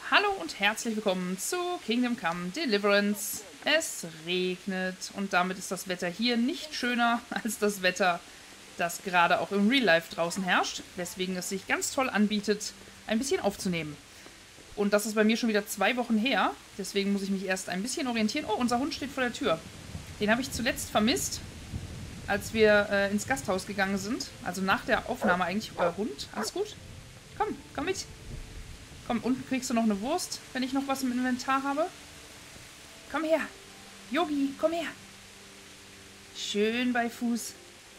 Hallo und herzlich willkommen zu Kingdom Come Deliverance. Es regnet und damit ist das Wetter hier nicht schöner als das Wetter, das gerade auch im Real Life draußen herrscht, weswegen es sich ganz toll anbietet, ein bisschen aufzunehmen. Und das ist bei mir schon wieder 2 Wochen her, deswegen muss ich mich erst ein bisschen orientieren. Oh, unser Hund steht vor der Tür. Den habe ich zuletzt vermisst, als wir ins Gasthaus gegangen sind. Also nach der Aufnahme eigentlich. Hund, alles gut? Komm mit. Komm, unten kriegst du noch eine Wurst, wenn ich noch was im Inventar habe. Komm her. Yogi, komm her. Schön bei Fuß.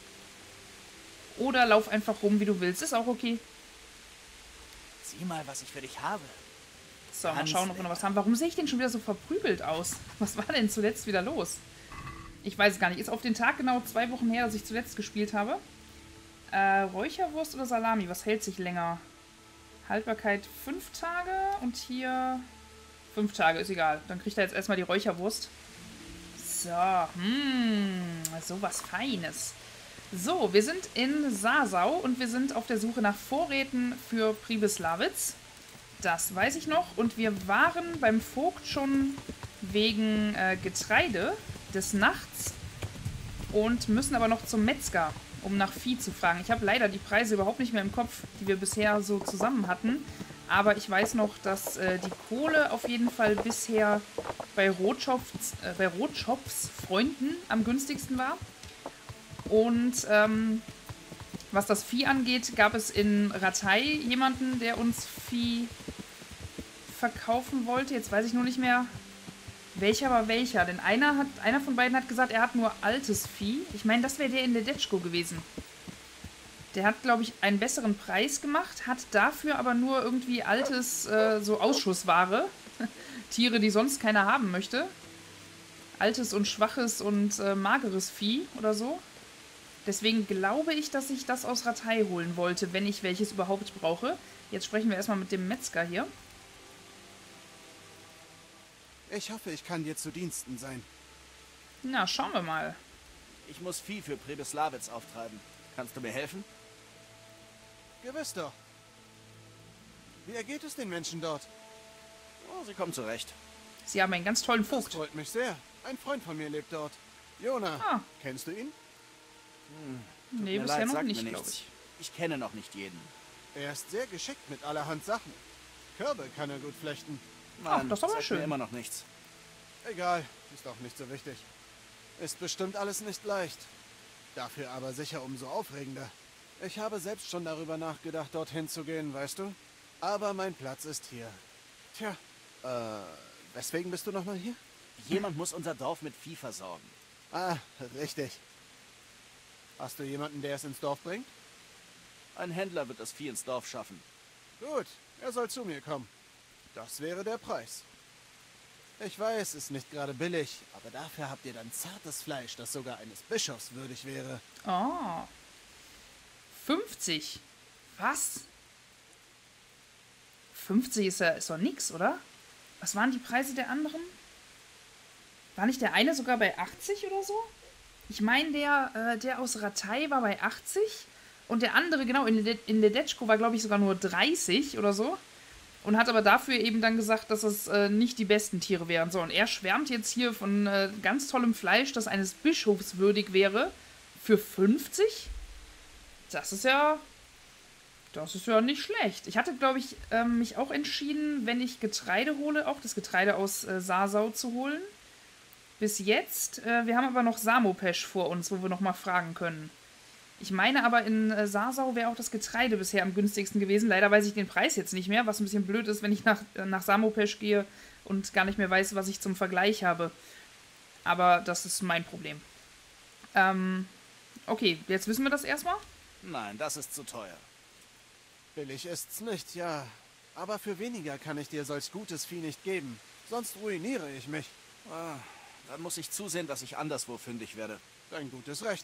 Oder lauf einfach rum, wie du willst. Ist auch okay. Sieh mal, was ich für dich habe. So, mal schauen, ob wir noch was haben. Warum sehe ich denn schon wieder so verprügelt aus? Was war denn zuletzt wieder los? Ich weiß es gar nicht. Ist auf den Tag genau 2 Wochen her, dass ich zuletzt gespielt habe. Räucherwurst oder Salami? Was hält sich länger? Haltbarkeit 5 Tage und hier 5 Tage, ist egal. Dann kriegt er jetzt erstmal die Räucherwurst. So, sowas Feines. So, wir sind in Sasau und wir sind auf der Suche nach Vorräten für Pribyslavitz. Das weiß ich noch. Und wir waren beim Vogt schon wegen Getreide des Nachts und müssen aber noch zum Metzger, um nach Vieh zu fragen. Ich habe leider die Preise überhaupt nicht mehr im Kopf, die wir bisher so zusammen hatten. Aber ich weiß noch, dass die Kohle auf jeden Fall bisher bei Rotschops Freunden am günstigsten war. Und was das Vieh angeht, gab es in Ratay jemanden, der uns Vieh verkaufen wollte. Jetzt weiß ich nur nicht mehr, welcher war welcher. Denn einer von beiden hat gesagt, er hat nur altes Vieh. Ich meine, das wäre der in Ledetschko gewesen. Der hat, glaube ich, einen besseren Preis gemacht, hat dafür aber nur irgendwie altes, so Ausschussware. Tiere, die sonst keiner haben möchte. Altes und schwaches und mageres Vieh oder so. Deswegen glaube ich, dass ich das aus Ratay holen wollte, wenn ich welches überhaupt brauche. Jetzt sprechen wir erstmal mit dem Metzger hier. Ich hoffe, ich kann dir zu Diensten sein. Na, schauen wir mal. Ich muss Vieh für Pribyslavitz auftreiben. Kannst du mir helfen? Gewiss doch. Wie ergeht es den Menschen dort? Oh, sie kommen zurecht. Sie haben einen ganz tollen Das Vogt. freut mich sehr. Ein Freund von mir lebt dort. Jona. Ah. Kennst du ihn? Nee, Mir bisher leid, noch sagt nicht, mir glaube nichts. ich. Ich kenne noch nicht jeden. Er ist sehr geschickt mit allerhand Sachen. Körbe kann er gut flechten. Ach, das ist aber sagt schön. mir immer noch nichts. Egal, ist auch nicht so wichtig. Ist bestimmt alles nicht leicht. Dafür aber sicher umso aufregender. Ich habe selbst schon darüber nachgedacht, dorthin zu gehen, weißt du? Aber mein Platz ist hier. Tja, weswegen bist du nochmal hier? Jemand muss unser Dorf mit Vieh versorgen. Ah, richtig. Hast du jemanden, der es ins Dorf bringt? Ein Händler wird das Vieh ins Dorf schaffen. Gut, er soll zu mir kommen. Das wäre der Preis. Ich weiß, ist nicht gerade billig, aber dafür habt ihr dann zartes Fleisch, das sogar eines Bischofs würdig wäre. Oh. 50. Was? 50 ist doch nix, oder? Was waren die Preise der anderen? War nicht der eine sogar bei 80 oder so? Ich meine, der aus Ratay war bei 80 und der andere, genau, in Ledetschko war, glaube ich, sogar nur 30 oder so. Und hat aber dafür eben dann gesagt, dass es nicht die besten Tiere wären. So, und er schwärmt jetzt hier von ganz tollem Fleisch, das eines Bischofs würdig wäre, für 50? Das ist ja nicht schlecht. Ich hatte, glaube ich, mich auch entschieden, wenn ich Getreide hole, auch das Getreide aus Sasau zu holen. Bis jetzt. Wir haben aber noch Samopesch vor uns, wo wir noch mal fragen können. Ich meine aber, in Sasau wäre auch das Getreide bisher am günstigsten gewesen. Leider weiß ich den Preis jetzt nicht mehr, was ein bisschen blöd ist, wenn ich nach Samopesch gehe und gar nicht mehr weiß, was ich zum Vergleich habe. Aber das ist mein Problem. Okay, jetzt wissen wir das erstmal. Nein, das ist zu teuer. Billig ist's nicht, ja. Aber für weniger kann ich dir solch gutes Vieh nicht geben. Sonst ruiniere ich mich. Ah, dann muss ich zusehen, dass ich anderswo fündig werde. Dein gutes Recht.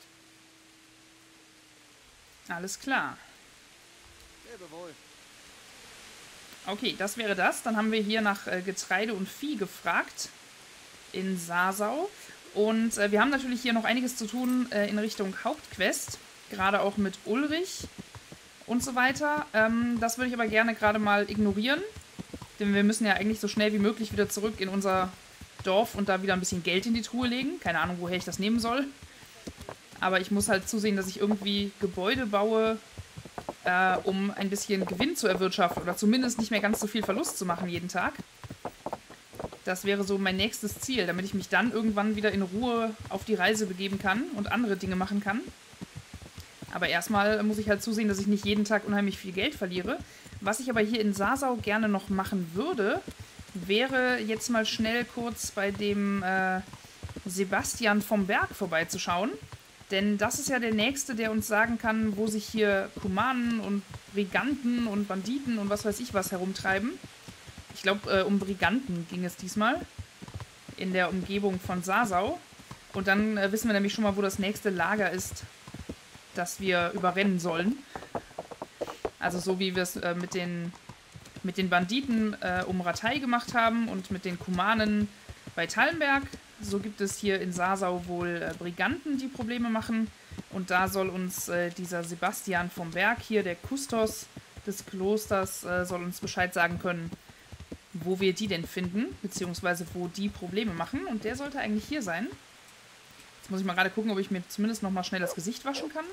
Alles klar. Lebe wohl. Okay, das wäre das. Dann haben wir hier nach Getreide und Vieh gefragt in Sasau. Und wir haben natürlich hier noch einiges zu tun in Richtung Hauptquest. Gerade auch mit Ulrich und so weiter. Das würde ich aber gerne gerade mal ignorieren. Denn wir müssen ja eigentlich so schnell wie möglich wieder zurück in unser Dorf und da wieder ein bisschen Geld in die Truhe legen. Keine Ahnung, woher ich das nehmen soll. Aber ich muss halt zusehen, dass ich irgendwie Gebäude baue, um ein bisschen Gewinn zu erwirtschaften. Oder zumindest nicht mehr ganz so viel Verlust zu machen jeden Tag. Das wäre so mein nächstes Ziel, damit ich mich dann irgendwann wieder in Ruhe auf die Reise begeben kann und andere Dinge machen kann. Aber erstmal muss ich halt zusehen, dass ich nicht jeden Tag unheimlich viel Geld verliere. Was ich aber hier in Sasau gerne noch machen würde, wäre jetzt mal schnell kurz bei dem Sebastian vom Berg vorbeizuschauen. Denn das ist ja der Nächste, der uns sagen kann, wo sich hier Kumanen und Briganten und Banditen und was weiß ich was herumtreiben. Ich glaube, um Briganten ging es diesmal. In der Umgebung von Sasau. Und dann wissen wir nämlich schon mal, wo das nächste Lager ist, das wir überrennen sollen. Also so wie wir es mit den Banditen um Ratay gemacht haben und mit den Kumanen bei Tallenberg. So gibt es hier in Sasau wohl Briganten, die Probleme machen. Und da soll uns dieser Sebastian vom Berg hier, der Kustos des Klosters, soll uns Bescheid sagen können, wo wir die denn finden, beziehungsweise wo die Probleme machen. Und der sollte eigentlich hier sein. Jetzt muss ich mal gerade gucken, ob ich mir zumindest noch mal schnell das Gesicht waschen kann.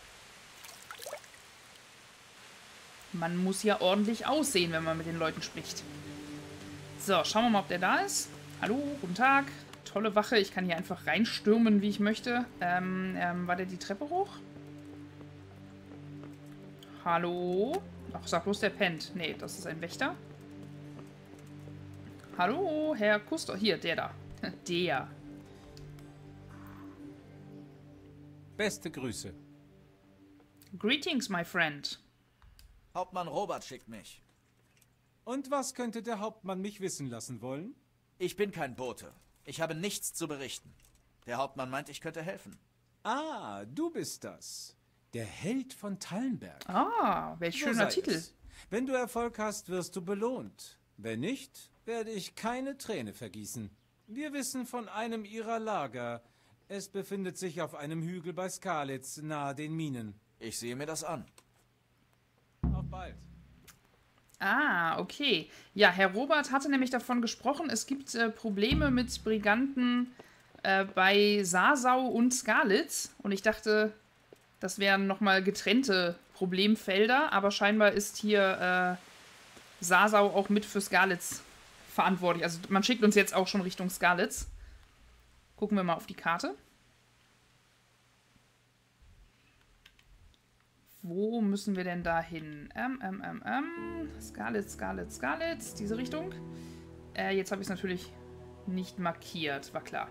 Man muss ja ordentlich aussehen, wenn man mit den Leuten spricht. So, schauen wir mal, ob der da ist. Hallo, guten Tag. Tolle Wache. Ich kann hier einfach reinstürmen, wie ich möchte. War der die Treppe hoch? Hallo? Ach, sag bloß, der pennt. Nee, das ist ein Wächter. Hallo, Herr Kuster. Hier, der da. Der. Beste Grüße. Greetings, my friend. Hauptmann Robert schickt mich. Und was könnte der Hauptmann mich wissen lassen wollen? Ich bin kein Bote. Ich habe nichts zu berichten. Der Hauptmann meint, ich könnte helfen. Ah, du bist das. Der Held von Tallenberg. Ah, welch So schöner sei Titel. es. Wenn du Erfolg hast, wirst du belohnt. Wenn nicht, werde ich keine Träne vergießen. Wir wissen von einem ihrer Lager. Es befindet sich auf einem Hügel bei Skalitz, nahe den Minen. Ich sehe mir das an. Auf bald. Ah, okay. Ja, Herr Robert hatte nämlich davon gesprochen, es gibt Probleme mit Briganten bei Sasau und Skalitz. Und ich dachte, das wären nochmal getrennte Problemfelder. Aber scheinbar ist hier Sasau auch mit für Skalitz verantwortlich. Also man schickt uns jetzt auch schon Richtung Skalitz. Gucken wir mal auf die Karte. Wo müssen wir denn da hin? Skalitz, diese Richtung. Jetzt habe ich es natürlich nicht markiert, war klar.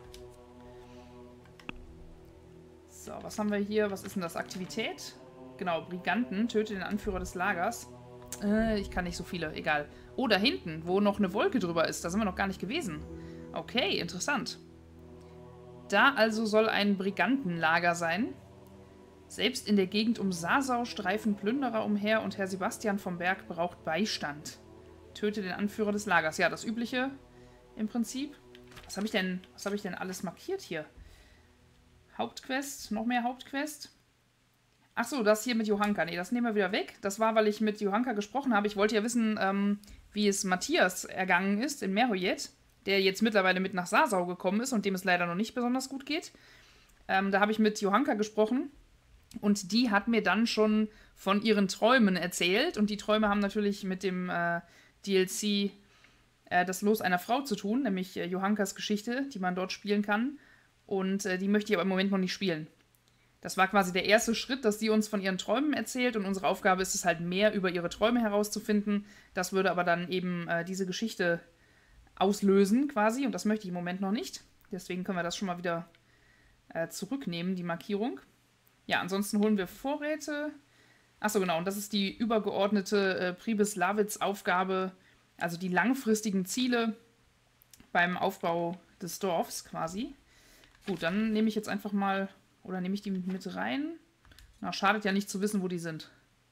So, was haben wir hier? Was ist denn das? Aktivität? Genau, Briganten, töte den Anführer des Lagers. Ich kann nicht so viele, egal. Oh, da hinten, wo noch eine Wolke drüber ist. Da sind wir noch gar nicht gewesen. Okay, interessant. Da also soll ein Brigantenlager sein. Selbst in der Gegend um Sasau streifen Plünderer umher und Herr Sebastian vom Berg braucht Beistand. Töte den Anführer des Lagers. Ja, das Übliche im Prinzip. Was habe ich denn alles markiert hier? Hauptquest, noch mehr Hauptquest. Achso, das hier mit Johanka. Nee, das nehmen wir wieder weg. Das war, weil ich mit Johanka gesprochen habe. Ich wollte ja wissen, wie es Matthias ergangen ist in Merhoyet, der jetzt mittlerweile mit nach Sasau gekommen ist und dem es leider noch nicht besonders gut geht. Da habe ich mit Johanka gesprochen. Und die hat mir dann schon von ihren Träumen erzählt. Und die Träume haben natürlich mit dem DLC das Los einer Frau zu tun, nämlich Johankas Geschichte, die man dort spielen kann. Und die möchte ich aber im Moment noch nicht spielen. Das war quasi der erste Schritt, dass sie uns von ihren Träumen erzählt. Und unsere Aufgabe ist es halt, mehr über ihre Träume herauszufinden. Das würde aber dann eben diese Geschichte auslösen quasi. Und das möchte ich im Moment noch nicht. Deswegen können wir das schon mal wieder zurücknehmen, die Markierung. Ja, ansonsten holen wir Vorräte. Achso, genau, und das ist die übergeordnete Pribislavic-Aufgabe, also die langfristigen Ziele beim Aufbau des Dorfs quasi. Gut, dann nehme ich jetzt einfach mal, oder nehme ich die mit rein? Na, schadet ja nicht zu wissen, wo die sind.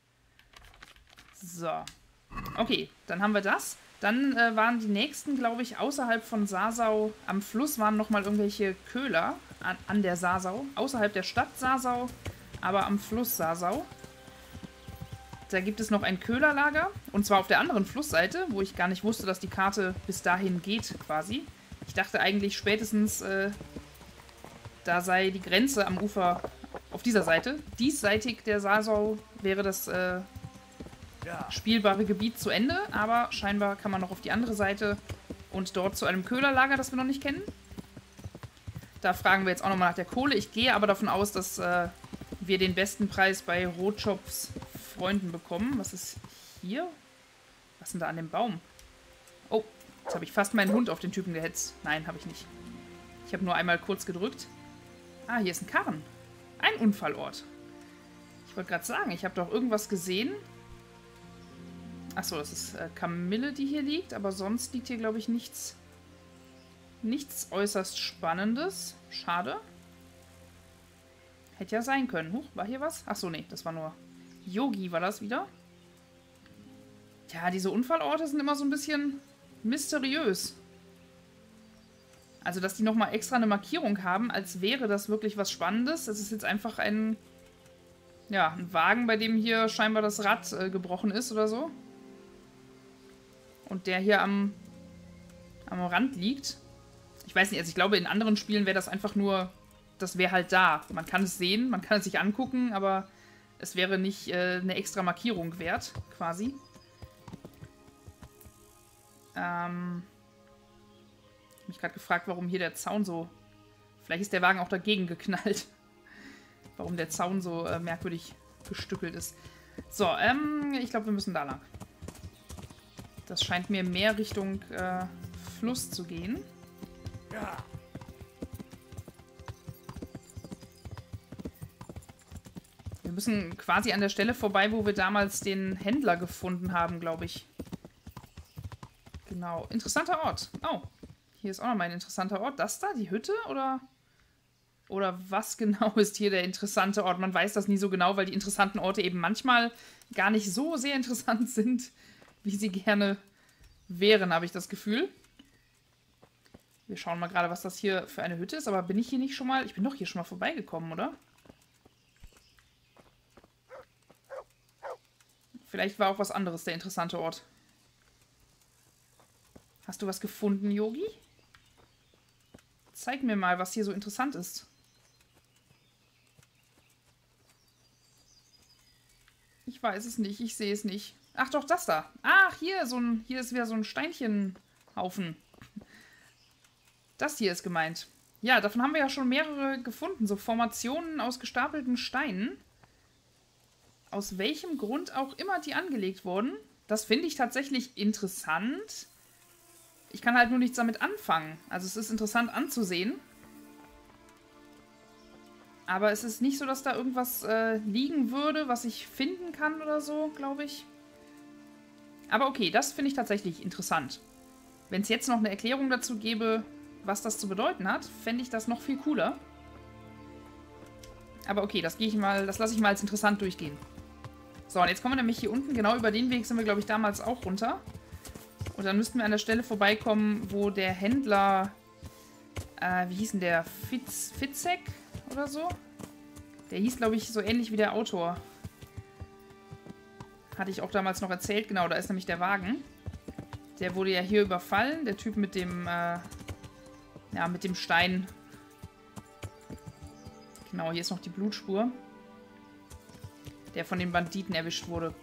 So. Okay, dann haben wir das. Dann waren die nächsten, glaube ich, außerhalb von Sasau, am Fluss waren nochmal irgendwelche Köhler an der Sasau. Außerhalb der Stadt Sasau, aber am Fluss Sasau. Da gibt es noch ein Köhlerlager. Und zwar auf der anderen Flussseite, wo ich gar nicht wusste, dass die Karte bis dahin geht quasi. Ich dachte eigentlich spätestens, da sei die Grenze am Ufer auf dieser Seite. Diesseitig der Sasau wäre das spielbare Gebiet zu Ende. Aber scheinbar kann man noch auf die andere Seite und dort zu einem Köhlerlager, das wir noch nicht kennen. Da fragen wir jetzt auch nochmal nach der Kohle. Ich gehe aber davon aus, dass wir den besten Preis bei Rotschops Freunden bekommen. Was ist hier? Was ist denn da an dem Baum? Oh, jetzt habe ich fast meinen Hund auf den Typen gehetzt. Nein, habe ich nicht. Ich habe nur einmal kurz gedrückt. Ah, hier ist ein Karren. Ein Unfallort. Ich wollte gerade sagen, ich habe doch irgendwas gesehen. Achso, das ist Kamille, die hier liegt. Aber sonst liegt hier, glaube ich, nichts äußerst Spannendes. Schade. Hätte ja sein können. Huch, war hier was? Achso, nee, das war nur... Yogi war das wieder. Ja, diese Unfallorte sind immer so ein bisschen mysteriös. Also, dass die nochmal extra eine Markierung haben, als wäre das wirklich was Spannendes. Das ist jetzt einfach ein Wagen, bei dem hier scheinbar das Rad gebrochen ist oder so. Und der hier am Rand liegt. Ich weiß nicht, also ich glaube, in anderen Spielen wäre das einfach nur, das wäre halt da. Man kann es sehen, man kann es sich angucken, aber es wäre nicht eine extra Markierung wert, quasi. Ich habe mich gerade gefragt, warum hier der Zaun so... Vielleicht ist der Wagen auch dagegen geknallt. Warum der Zaun so merkwürdig gestückelt ist. So, ich glaube, wir müssen da lang. Das scheint mir mehr Richtung Fluss zu gehen. Ja. Wir müssen quasi an der Stelle vorbei, wo wir damals den Händler gefunden haben, glaube ich. Genau. Interessanter Ort. Oh, hier ist auch nochmal ein interessanter Ort. Das da, die Hütte? Oder was genau ist hier der interessante Ort? Man weiß das nie so genau, weil die interessanten Orte eben manchmal gar nicht so sehr interessant sind, wie sie gerne wären, habe ich das Gefühl. Wir schauen mal gerade, was das hier für eine Hütte ist. Aber bin ich hier nicht schon mal... Ich bin doch hier schon mal vorbeigekommen, oder? Vielleicht war auch was anderes der interessante Ort. Hast du was gefunden, Yogi? Zeig mir mal, was hier so interessant ist. Ich weiß es nicht, ich sehe es nicht. Ach doch, das da. Ach, hier ist wieder so ein Steinchenhaufen. Das hier ist gemeint. Ja, davon haben wir ja schon mehrere gefunden. So Formationen aus gestapelten Steinen. Aus welchem Grund auch immer die angelegt wurden. Das finde ich tatsächlich interessant. Ich kann halt nur nichts damit anfangen. Also es ist interessant anzusehen. Aber es ist nicht so, dass da irgendwas liegen würde, was ich finden kann oder so, glaube ich. Aber okay, das finde ich tatsächlich interessant. Wenn es jetzt noch eine Erklärung dazu gäbe, was das zu bedeuten hat, fände ich das noch viel cooler. Aber okay, das lasse ich mal als interessant durchgehen. So, und jetzt kommen wir nämlich hier unten, genau über den Weg sind wir, glaube ich, damals auch runter. Und dann müssten wir an der Stelle vorbeikommen, wo der Händler, wie hieß denn der? Fitzek oder so? Der hieß, glaube ich, so ähnlich wie der Autor. Hatte ich auch damals noch erzählt. Genau, da ist nämlich der Wagen. Der wurde ja hier überfallen. Der Typ mit dem, mit dem Stein. Genau, hier ist noch die Blutspur. Der von den Banditen erwischt wurde.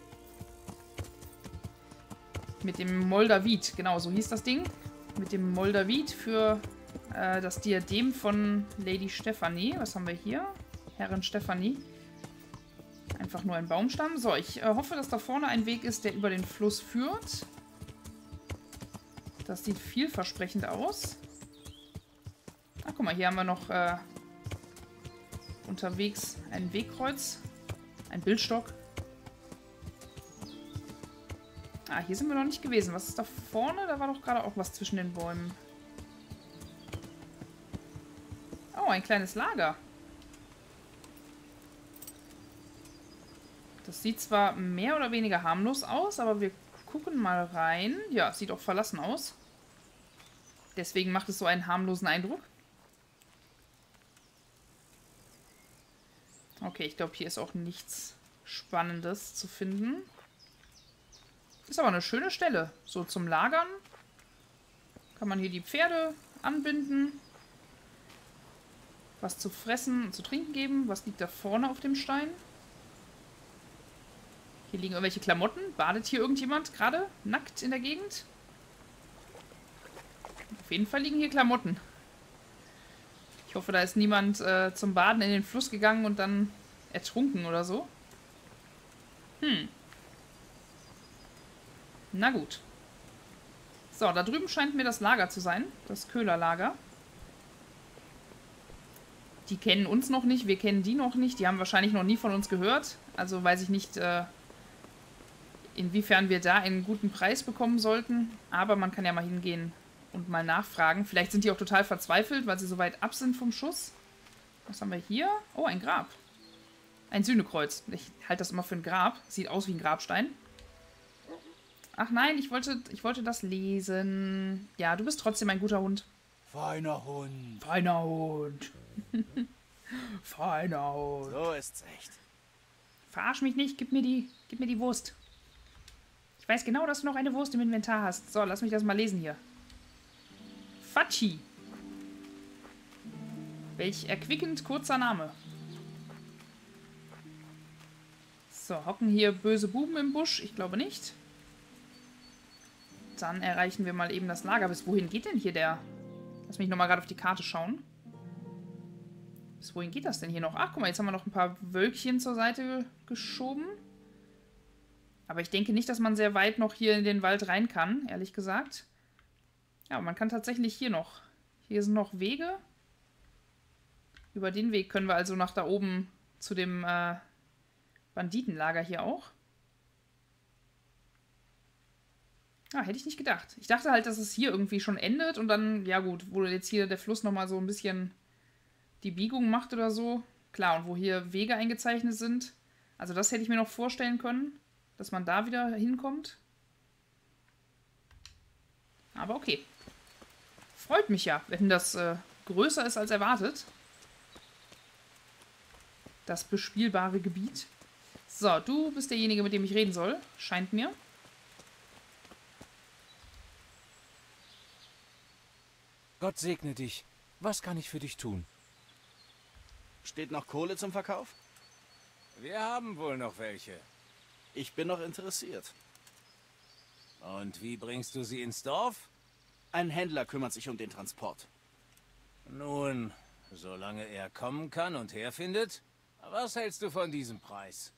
Mit dem Moldavit, genau, so hieß das Ding. Mit dem Moldavit für das Diadem von Lady Stephanie. Was haben wir hier? Herrin Stephanie. Einfach nur ein Baumstamm. So, ich hoffe, dass da vorne ein Weg ist, der über den Fluss führt. Das sieht vielversprechend aus. Ach, guck mal, hier haben wir noch unterwegs ein Wegkreuz. Ein Bildstock. Ah, hier sind wir noch nicht gewesen. Was ist da vorne? Da war doch gerade auch was zwischen den Bäumen. Oh, ein kleines Lager. Das sieht zwar mehr oder weniger harmlos aus, aber wir gucken mal rein. Ja, sieht auch verlassen aus. Deswegen macht es so einen harmlosen Eindruck. Okay, ich glaube, hier ist auch nichts Spannendes zu finden. Ist aber eine schöne Stelle. So zum Lagern. Kann man hier die Pferde anbinden. Was zu fressen und zu trinken geben. Was liegt da vorne auf dem Stein? Hier liegen irgendwelche Klamotten. Badet hier irgendjemand gerade nackt in der Gegend? Auf jeden Fall liegen hier Klamotten. Ich hoffe, da ist niemand zum Baden in den Fluss gegangen und dann ertrunken oder so. Na gut. So, da drüben scheint mir das Lager zu sein. Das Köhlerlager. Die kennen uns noch nicht, wir kennen die noch nicht. Die haben wahrscheinlich noch nie von uns gehört. Also weiß ich nicht, inwiefern wir da einen guten Preis bekommen sollten. Aber man kann ja mal hingehen und mal nachfragen. Vielleicht sind die auch total verzweifelt, weil sie so weit ab sind vom Schuss. Was haben wir hier? Oh, ein Grab. Ein Sühnekreuz. Ich halte das immer für ein Grab. Sieht aus wie ein Grabstein. Ach nein, ich wollte das lesen. Ja, du bist trotzdem ein guter Hund. Feiner Hund. Feiner Hund. Feiner Hund. So ist's echt. Verarsch mich nicht, gib mir die Wurst. Ich weiß genau, dass du noch eine Wurst im Inventar hast. So, lass mich das mal lesen hier. Fatschi. Welch erquickend kurzer Name. So, hocken hier böse Buben im Busch? Ich glaube nicht. Dann erreichen wir mal eben das Lager. Bis wohin geht denn hier der... Lass mich nochmal gerade auf die Karte schauen. Bis wohin geht das denn hier noch? Ach, guck mal, jetzt haben wir noch ein paar Wölkchen zur Seite geschoben. Aber ich denke nicht, dass man sehr weit noch hier in den Wald rein kann, ehrlich gesagt. Ja, aber man kann tatsächlich hier noch... Hier sind noch Wege. Über den Weg können wir also nach da oben zu dem Banditenlager hier auch. Ah, hätte ich nicht gedacht. Ich dachte halt, dass es hier irgendwie schon endet und dann, ja gut, wo jetzt hier der Fluss nochmal so ein bisschen die Biegung macht oder so. Klar, und wo hier Wege eingezeichnet sind. Also das hätte ich mir noch vorstellen können, dass man da wieder hinkommt. Aber okay. Freut mich ja, wenn das größer ist als erwartet. Das bespielbare Gebiet. So, du bist derjenige, mit dem ich reden soll. Scheint mir. Gott segne dich. Was kann ich für dich tun? Steht noch Kohle zum Verkauf? Wir haben wohl noch welche. Ich bin noch interessiert. Und wie bringst du sie ins Dorf? Ein Händler kümmert sich um den Transport. Nun, solange er kommen kann und herfindet. Was hältst du von diesem Preis?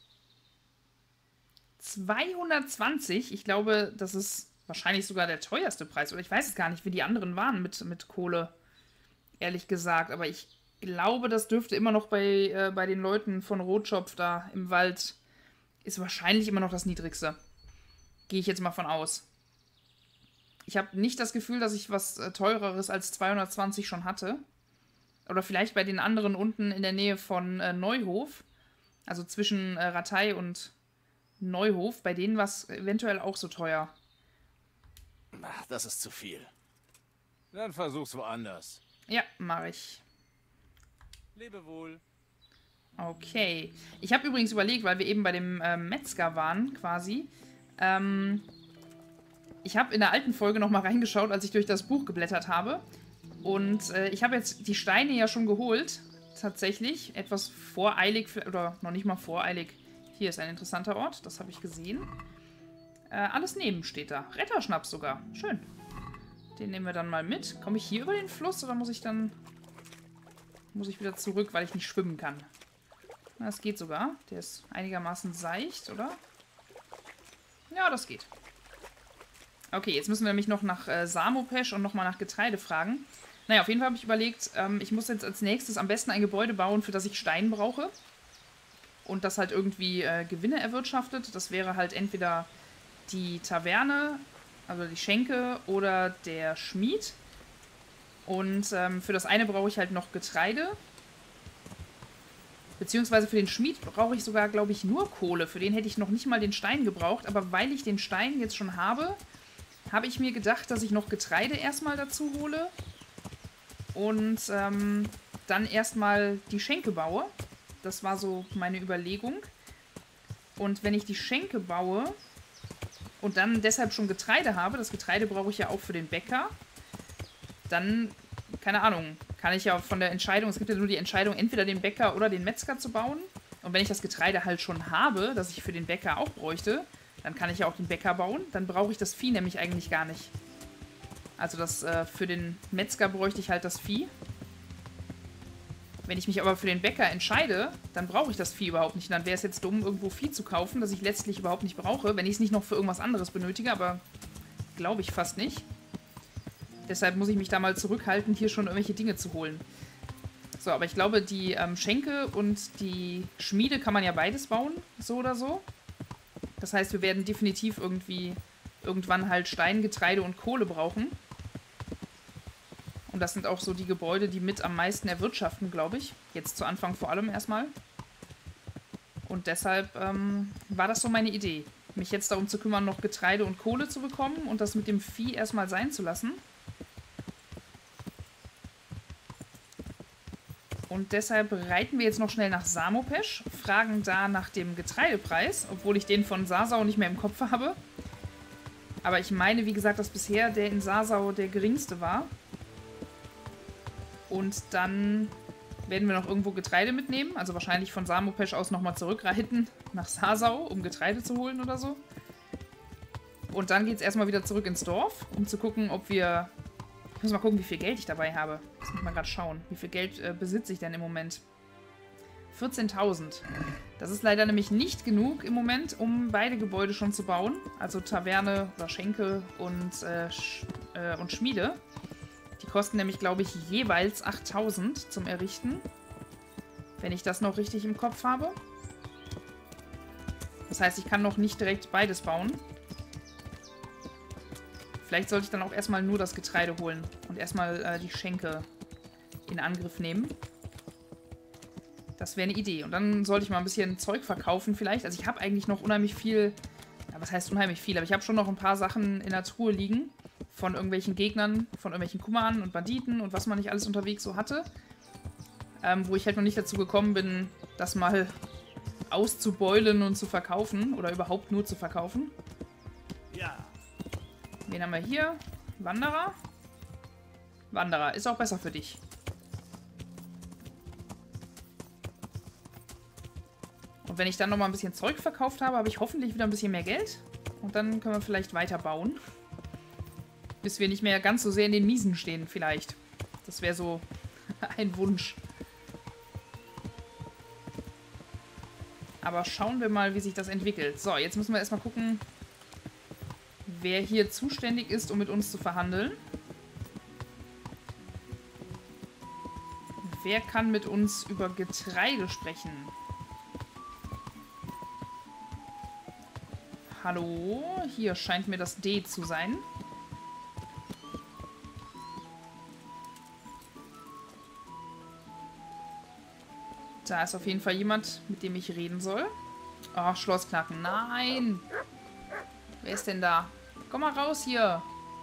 220. Ich glaube, das ist wahrscheinlich sogar der teuerste Preis. Oder ich weiß es gar nicht, wie die anderen waren mit Kohle. Ehrlich gesagt. Aber ich glaube, das dürfte immer noch bei den Leuten von Rotschopf da im Wald, ist wahrscheinlich immer noch das Niedrigste. Gehe ich jetzt mal von aus. Ich habe nicht das Gefühl, dass ich was teureres als 220 schon hatte. Oder vielleicht bei den anderen unten in der Nähe von Neuhof. Also zwischen Ratei und Neuhof. Bei denen war es eventuell auch so teuer. Ach, das ist zu viel. Dann versuch's woanders. Ja, mache ich. Lebe wohl. Okay. Ich habe übrigens überlegt, weil wir eben bei dem Metzger waren, quasi. Ich habe in der alten Folge nochmal reingeschaut, als ich durch das Buch geblättert habe. Und ich habe jetzt die Steine ja schon geholt. Tatsächlich. Etwas voreilig, oder noch nicht mal voreilig. Hier ist ein interessanter Ort, das habe ich gesehen. Alles neben steht da. Retterschnaps sogar. Schön. Den nehmen wir dann mal mit. Komme ich hier über den Fluss oder muss ich wieder zurück, weil ich nicht schwimmen kann? Na, das geht sogar. Der ist einigermaßen seicht, oder? Ja, das geht. Okay, jetzt müssen wir nämlich noch nach Samopesch und nochmal nach Getreide fragen. Naja, auf jeden Fall habe ich überlegt, ich muss jetzt als nächstes am besten ein Gebäude bauen, für das ich Stein brauche. Und das halt irgendwie Gewinne erwirtschaftet. Das wäre halt entweder die Taverne, also die Schenke, oder der Schmied. Und für das eine brauche ich halt noch Getreide. Beziehungsweise für den Schmied brauche ich sogar, glaube ich, nur Kohle. Für den hätte ich noch nicht mal den Stein gebraucht. Aber weil ich den Stein jetzt schon habe, habe ich mir gedacht, dass ich noch Getreide erstmal dazu hole. Und dann erstmal die Schenke baue. Das war so meine Überlegung. Und wenn ich die Schenke baue, und dann deshalb schon Getreide habe, das Getreide brauche ich ja auch für den Bäcker, dann, keine Ahnung, kann ich ja von der Entscheidung, es gibt ja nur die Entscheidung, entweder den Bäcker oder den Metzger zu bauen. Und wenn ich das Getreide halt schon habe, das ich für den Bäcker auch bräuchte, dann kann ich ja auch den Bäcker bauen. Dann brauche ich das Vieh nämlich eigentlich gar nicht. Also das für den Metzger bräuchte ich halt das Vieh. Wenn ich mich aber für den Bäcker entscheide, dann brauche ich das Vieh überhaupt nicht. Und dann wäre es jetzt dumm, irgendwo Vieh zu kaufen, das ich letztlich überhaupt nicht brauche, wenn ich es nicht noch für irgendwas anderes benötige, aber glaube ich fast nicht. Deshalb muss ich mich da mal zurückhalten, hier schon irgendwelche Dinge zu holen. So, aber ich glaube, die Schenke und die Schmiede kann man ja beides bauen, so oder so. Das heißt, wir werden definitiv irgendwann halt Stein, Getreide und Kohle brauchen. Und das sind auch so die Gebäude, die mit am meisten erwirtschaften, glaube ich. Jetzt zu Anfang vor allem erstmal. Und deshalb war das so meine Idee, mich jetzt darum zu kümmern, noch Getreide und Kohle zu bekommen und das mit dem Vieh erstmal sein zu lassen. Und deshalb reiten wir jetzt noch schnell nach Samopesch, fragen da nach dem Getreidepreis, obwohl ich den von Sasau nicht mehr im Kopf habe. Aber ich meine, wie gesagt, dass bisher der in Sasau der geringste war. Und dann werden wir noch irgendwo Getreide mitnehmen, also wahrscheinlich von Samopesch aus nochmal zurückreiten nach Sasau, um Getreide zu holen oder so. Und dann geht es erstmal wieder zurück ins Dorf, um zu gucken, ob wir... Ich muss mal gucken, wie viel Geld ich dabei habe. Das muss ich mal gerade schauen. Wie viel Geld besitze ich denn im Moment? 14.000. Das ist leider nämlich nicht genug im Moment, um beide Gebäude schon zu bauen. Also Taverne oder Schenke und Schmiede. Die kosten nämlich, glaube ich, jeweils 8.000 zum Errichten. Wenn ich das noch richtig im Kopf habe. Das heißt, ich kann noch nicht direkt beides bauen. Vielleicht sollte ich dann auch erstmal nur das Getreide holen und erstmal die Schenke in Angriff nehmen. Das wäre eine Idee. Und dann sollte ich mal ein bisschen Zeug verkaufen vielleicht. Also ich habe eigentlich noch unheimlich viel, ja, was heißt unheimlich viel, aber ich habe schon noch ein paar Sachen in der Truhe liegen von irgendwelchen Gegnern, von irgendwelchen Kummern und Banditen und was man nicht alles unterwegs so hatte. Wo ich halt noch nicht dazu gekommen bin, das mal auszubeulen und zu verkaufen oder überhaupt nur zu verkaufen. Ja. Wen haben wir hier? Wanderer? Wanderer, ist auch besser für dich. Und wenn ich dann nochmal ein bisschen Zeug verkauft habe, habe ich hoffentlich wieder ein bisschen mehr Geld. Und dann können wir vielleicht weiter bauen. Bis wir nicht mehr ganz so sehr in den Miesen stehen, vielleicht. Das wäre so ein Wunsch. Aber schauen wir mal, wie sich das entwickelt. So, jetzt müssen wir erstmal gucken, wer hier zuständig ist, um mit uns zu verhandeln. Wer kann mit uns über Getreide sprechen? Hallo? Hier scheint mir das D zu sein. Da ist auf jeden Fall jemand, mit dem ich reden soll. Ach, Schlossknacken. Nein! Wer ist denn da? Komm mal raus hier.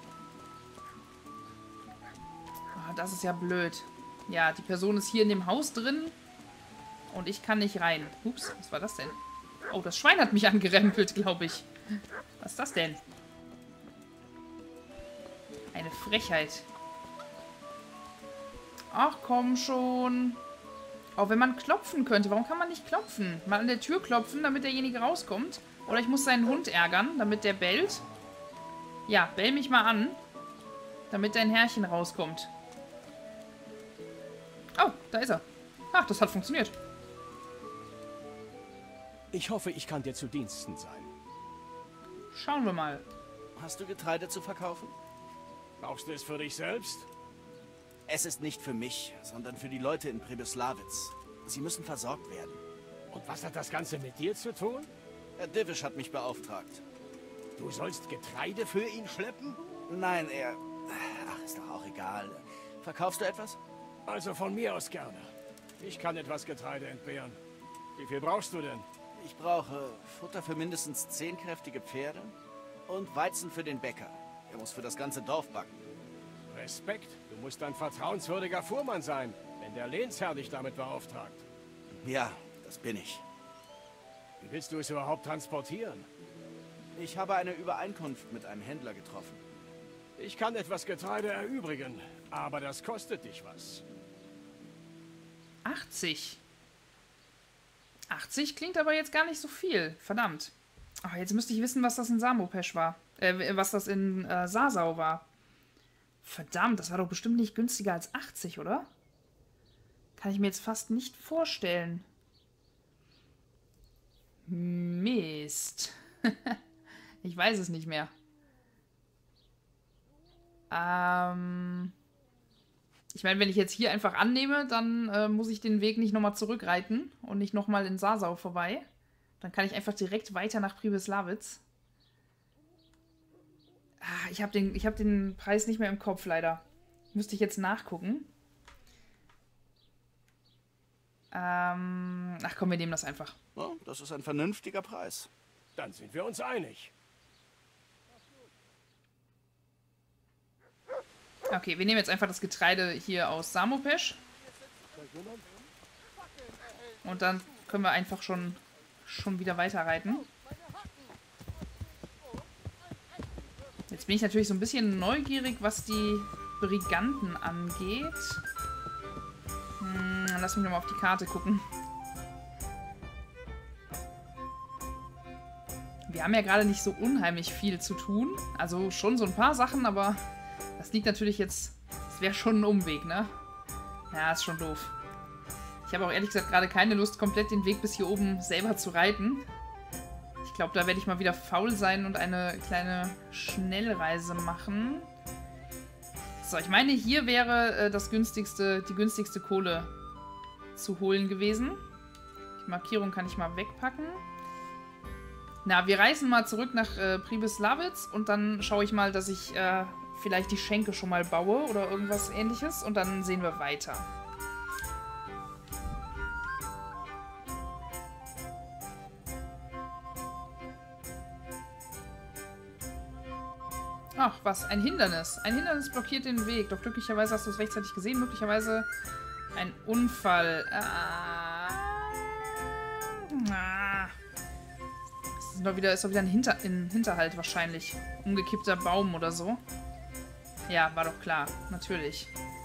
Ah, das ist ja blöd. Ja, die Person ist hier in dem Haus drin. Und ich kann nicht rein. Ups, was war das denn? Oh, das Schwein hat mich angerempelt, glaube ich. Was ist das denn? Eine Frechheit. Ach, komm schon. Auch wenn man klopfen könnte. Warum kann man nicht klopfen? Mal an der Tür klopfen, damit derjenige rauskommt. Oder ich muss seinen Hund ärgern, damit der bellt. Ja, bell mich mal an, damit dein Herrchen rauskommt. Oh, da ist er. Ach, das hat funktioniert. Ich hoffe, ich kann dir zu Diensten sein. Schauen wir mal. Hast du Getreide zu verkaufen? Brauchst du es für dich selbst? Es ist nicht für mich, sondern für die Leute in Pribislawitz. Sie müssen versorgt werden. Und was hat das Ganze mit dir zu tun? Herr Divish hat mich beauftragt. Du sollst Getreide für ihn schleppen? Nein, er... Ach, ist doch auch egal. Verkaufst du etwas? Also von mir aus gerne. Ich kann etwas Getreide entbehren. Wie viel brauchst du denn? Ich brauche Futter für mindestens 10 kräftige Pferde und Weizen für den Bäcker. Er muss für das ganze Dorf backen. Respekt. Du musst ein vertrauenswürdiger Fuhrmann sein, wenn der Lehnsherr dich damit beauftragt. Ja, das bin ich. Wie willst du es überhaupt transportieren? Ich habe eine Übereinkunft mit einem Händler getroffen. Ich kann etwas Getreide erübrigen, aber das kostet dich was. 80. 80 klingt aber jetzt gar nicht so viel. Verdammt. Ach, jetzt müsste ich wissen, was das in Samopesh war. Was das in Sasau war. Verdammt, das war doch bestimmt nicht günstiger als 80, oder? Kann ich mir jetzt fast nicht vorstellen. Mist. Ich weiß es nicht mehr. Ich meine, wenn ich jetzt hier einfach annehme, dann muss ich den Weg nicht nochmal zurückreiten und nicht nochmal in Sasau vorbei. Dann kann ich einfach direkt weiter nach Pribyslavitz. Ich hab den Preis nicht mehr im Kopf, leider. Müsste ich jetzt nachgucken. Ach komm, wir nehmen das einfach. Ja, das ist ein vernünftiger Preis. Dann sind wir uns einig. Okay, wir nehmen jetzt einfach das Getreide hier aus Samopesh. Und dann können wir einfach schon wieder weiterreiten. Jetzt bin ich natürlich so ein bisschen neugierig, was die Briganten angeht. Lass mich nochmal auf die Karte gucken. Wir haben ja gerade nicht so unheimlich viel zu tun. Also schon so ein paar Sachen, aber das liegt natürlich jetzt... Das wäre schon ein Umweg, ne? Ja, ist schon doof. Ich habe auch ehrlich gesagt gerade keine Lust, komplett den Weg bis hier oben selber zu reiten. Ich glaube, da werde ich mal wieder faul sein und eine kleine Schnellreise machen. So, ich meine, hier wäre die günstigste Kohle zu holen gewesen. Die Markierung kann ich mal wegpacken. Na, wir reisen mal zurück nach Pribyslavitz und dann schaue ich mal, dass ich vielleicht die Schenke schon mal baue oder irgendwas Ähnliches und dann sehen wir weiter. Ach, was? Ein Hindernis. Ein Hindernis blockiert den Weg. Doch glücklicherweise hast du es rechtzeitig gesehen. Möglicherweise ein Unfall. Ist doch wieder ein Hinterhalt wahrscheinlich. Umgekippter Baum oder so. Ja, war doch klar. Natürlich.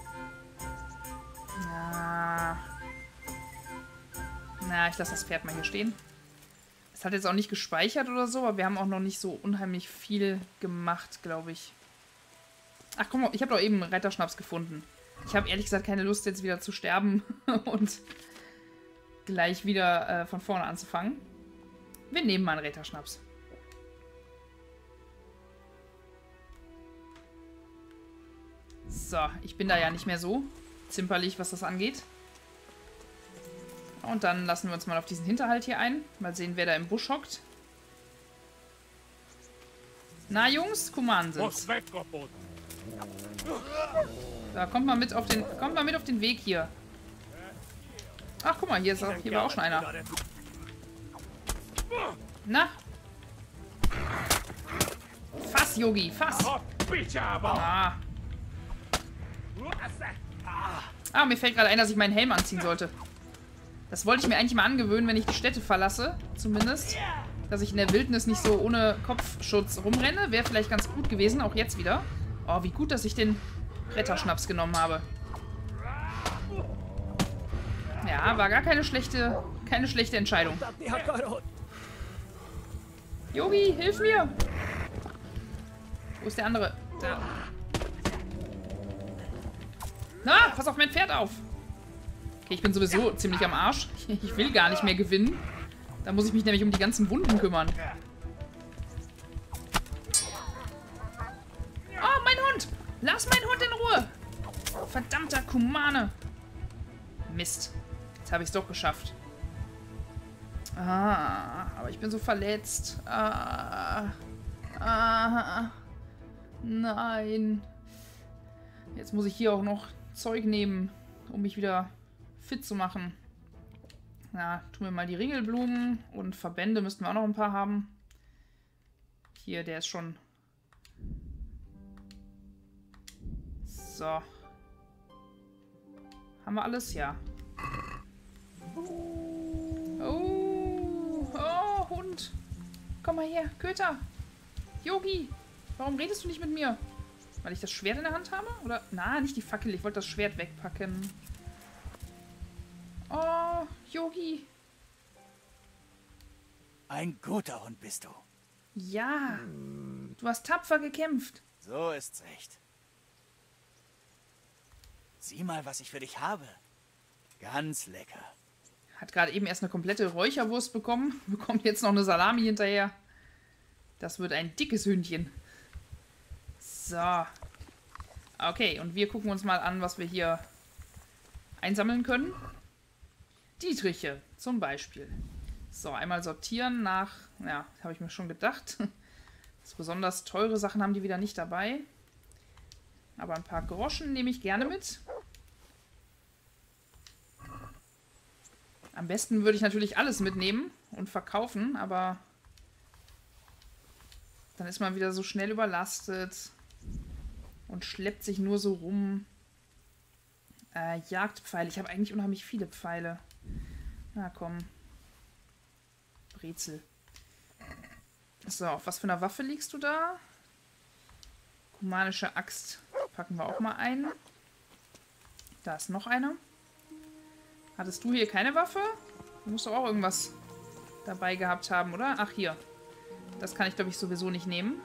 Na, ich lasse das Pferd mal hier stehen. Es hat jetzt auch nicht gespeichert oder so, aber wir haben auch noch nicht so unheimlich viel gemacht, glaube ich. Ach, guck mal, ich habe doch eben einen Reiterschnaps gefunden. Ich habe ehrlich gesagt keine Lust, jetzt wieder zu sterben und gleich wieder von vorne anzufangen. Wir nehmen mal einen Reiterschnaps. So, ich bin da ja nicht mehr so zimperlich, was das angeht. Und dann lassen wir uns mal auf diesen Hinterhalt hier ein. Mal sehen, wer da im Busch hockt. Na, Jungs, Kuman sind's. Da, kommt mal mit auf den Weg hier. Ach, guck mal, hier war auch schon einer. Na? Fass, Yogi, fass! Mir fällt gerade ein, dass ich meinen Helm anziehen sollte. Das wollte ich mir eigentlich mal angewöhnen, wenn ich die Städte verlasse, zumindest. Dass ich in der Wildnis nicht so ohne Kopfschutz rumrenne. Wäre vielleicht ganz gut gewesen, auch jetzt wieder. Oh, wie gut, dass ich den Retterschnaps genommen habe. Ja, war gar keine schlechte Entscheidung. Yogi, hilf mir! Wo ist der andere? Da. Na, pass auf mein Pferd auf! Okay, ich bin sowieso ziemlich am Arsch. Ich will gar nicht mehr gewinnen. Da muss ich mich nämlich um die ganzen Wunden kümmern. Oh, mein Hund! Lass meinen Hund in Ruhe! Verdammter Kumane! Mist. Jetzt habe ich es doch geschafft. Aber ich bin so verletzt. Nein. Jetzt muss ich hier auch noch Zeug nehmen, um mich wieder fit zu machen. Na, tun wir mal die Ringelblumen und Verbände müssten wir auch noch ein paar haben. Hier, der ist schon... So. Haben wir alles? Ja. Oh, Hund. Komm mal her, Köter. Yogi, warum redest du nicht mit mir? Weil ich das Schwert in der Hand habe? Oder? Na, nicht die Fackel. Ich wollte das Schwert wegpacken. Oh, Yogi. Ein guter Hund bist du. Ja. Du hast tapfer gekämpft. So ist's recht. Sieh mal, was ich für dich habe. Ganz lecker. Hat gerade eben erst eine komplette Räucherwurst bekommen. Bekommt jetzt noch eine Salami hinterher. Das wird ein dickes Hündchen. So. Okay, und wir gucken uns mal an, was wir hier einsammeln können. Dietriche zum Beispiel. So, einmal sortieren nach... Ja, habe ich mir schon gedacht. So besonders teure Sachen haben die wieder nicht dabei. Aber ein paar Groschen nehme ich gerne mit. Am besten würde ich natürlich alles mitnehmen und verkaufen, aber dann ist man wieder so schnell überlastet und schleppt sich nur so rum. Jagdpfeile. Ich habe eigentlich unheimlich viele Pfeile. Na komm. Brezel. So, auf was für einer Waffe liegst du da? Kumanische Axt. Packen wir auch mal ein. Da ist noch eine. Hattest du hier keine Waffe? Du musst doch auch irgendwas dabei gehabt haben, oder? Ach, hier. Das kann ich, glaube ich, sowieso nicht nehmen.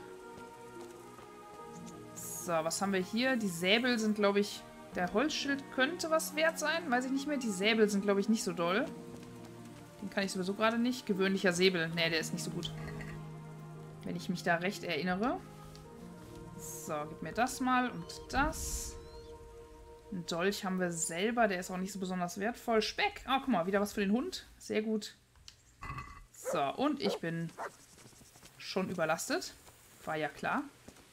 So, was haben wir hier? Die Säbel sind, glaube ich... Der Holzschild könnte was wert sein. Weiß ich nicht mehr. Die Säbel sind, glaube ich, nicht so doll. Den kann ich sowieso gerade nicht. Gewöhnlicher Säbel. Nee, der ist nicht so gut. Wenn ich mich da recht erinnere. So, gib mir das mal und das. Einen Dolch haben wir selber. Der ist auch nicht so besonders wertvoll. Speck. Oh, guck mal. Wieder was für den Hund. Sehr gut. So, und ich bin schon überlastet. War ja klar.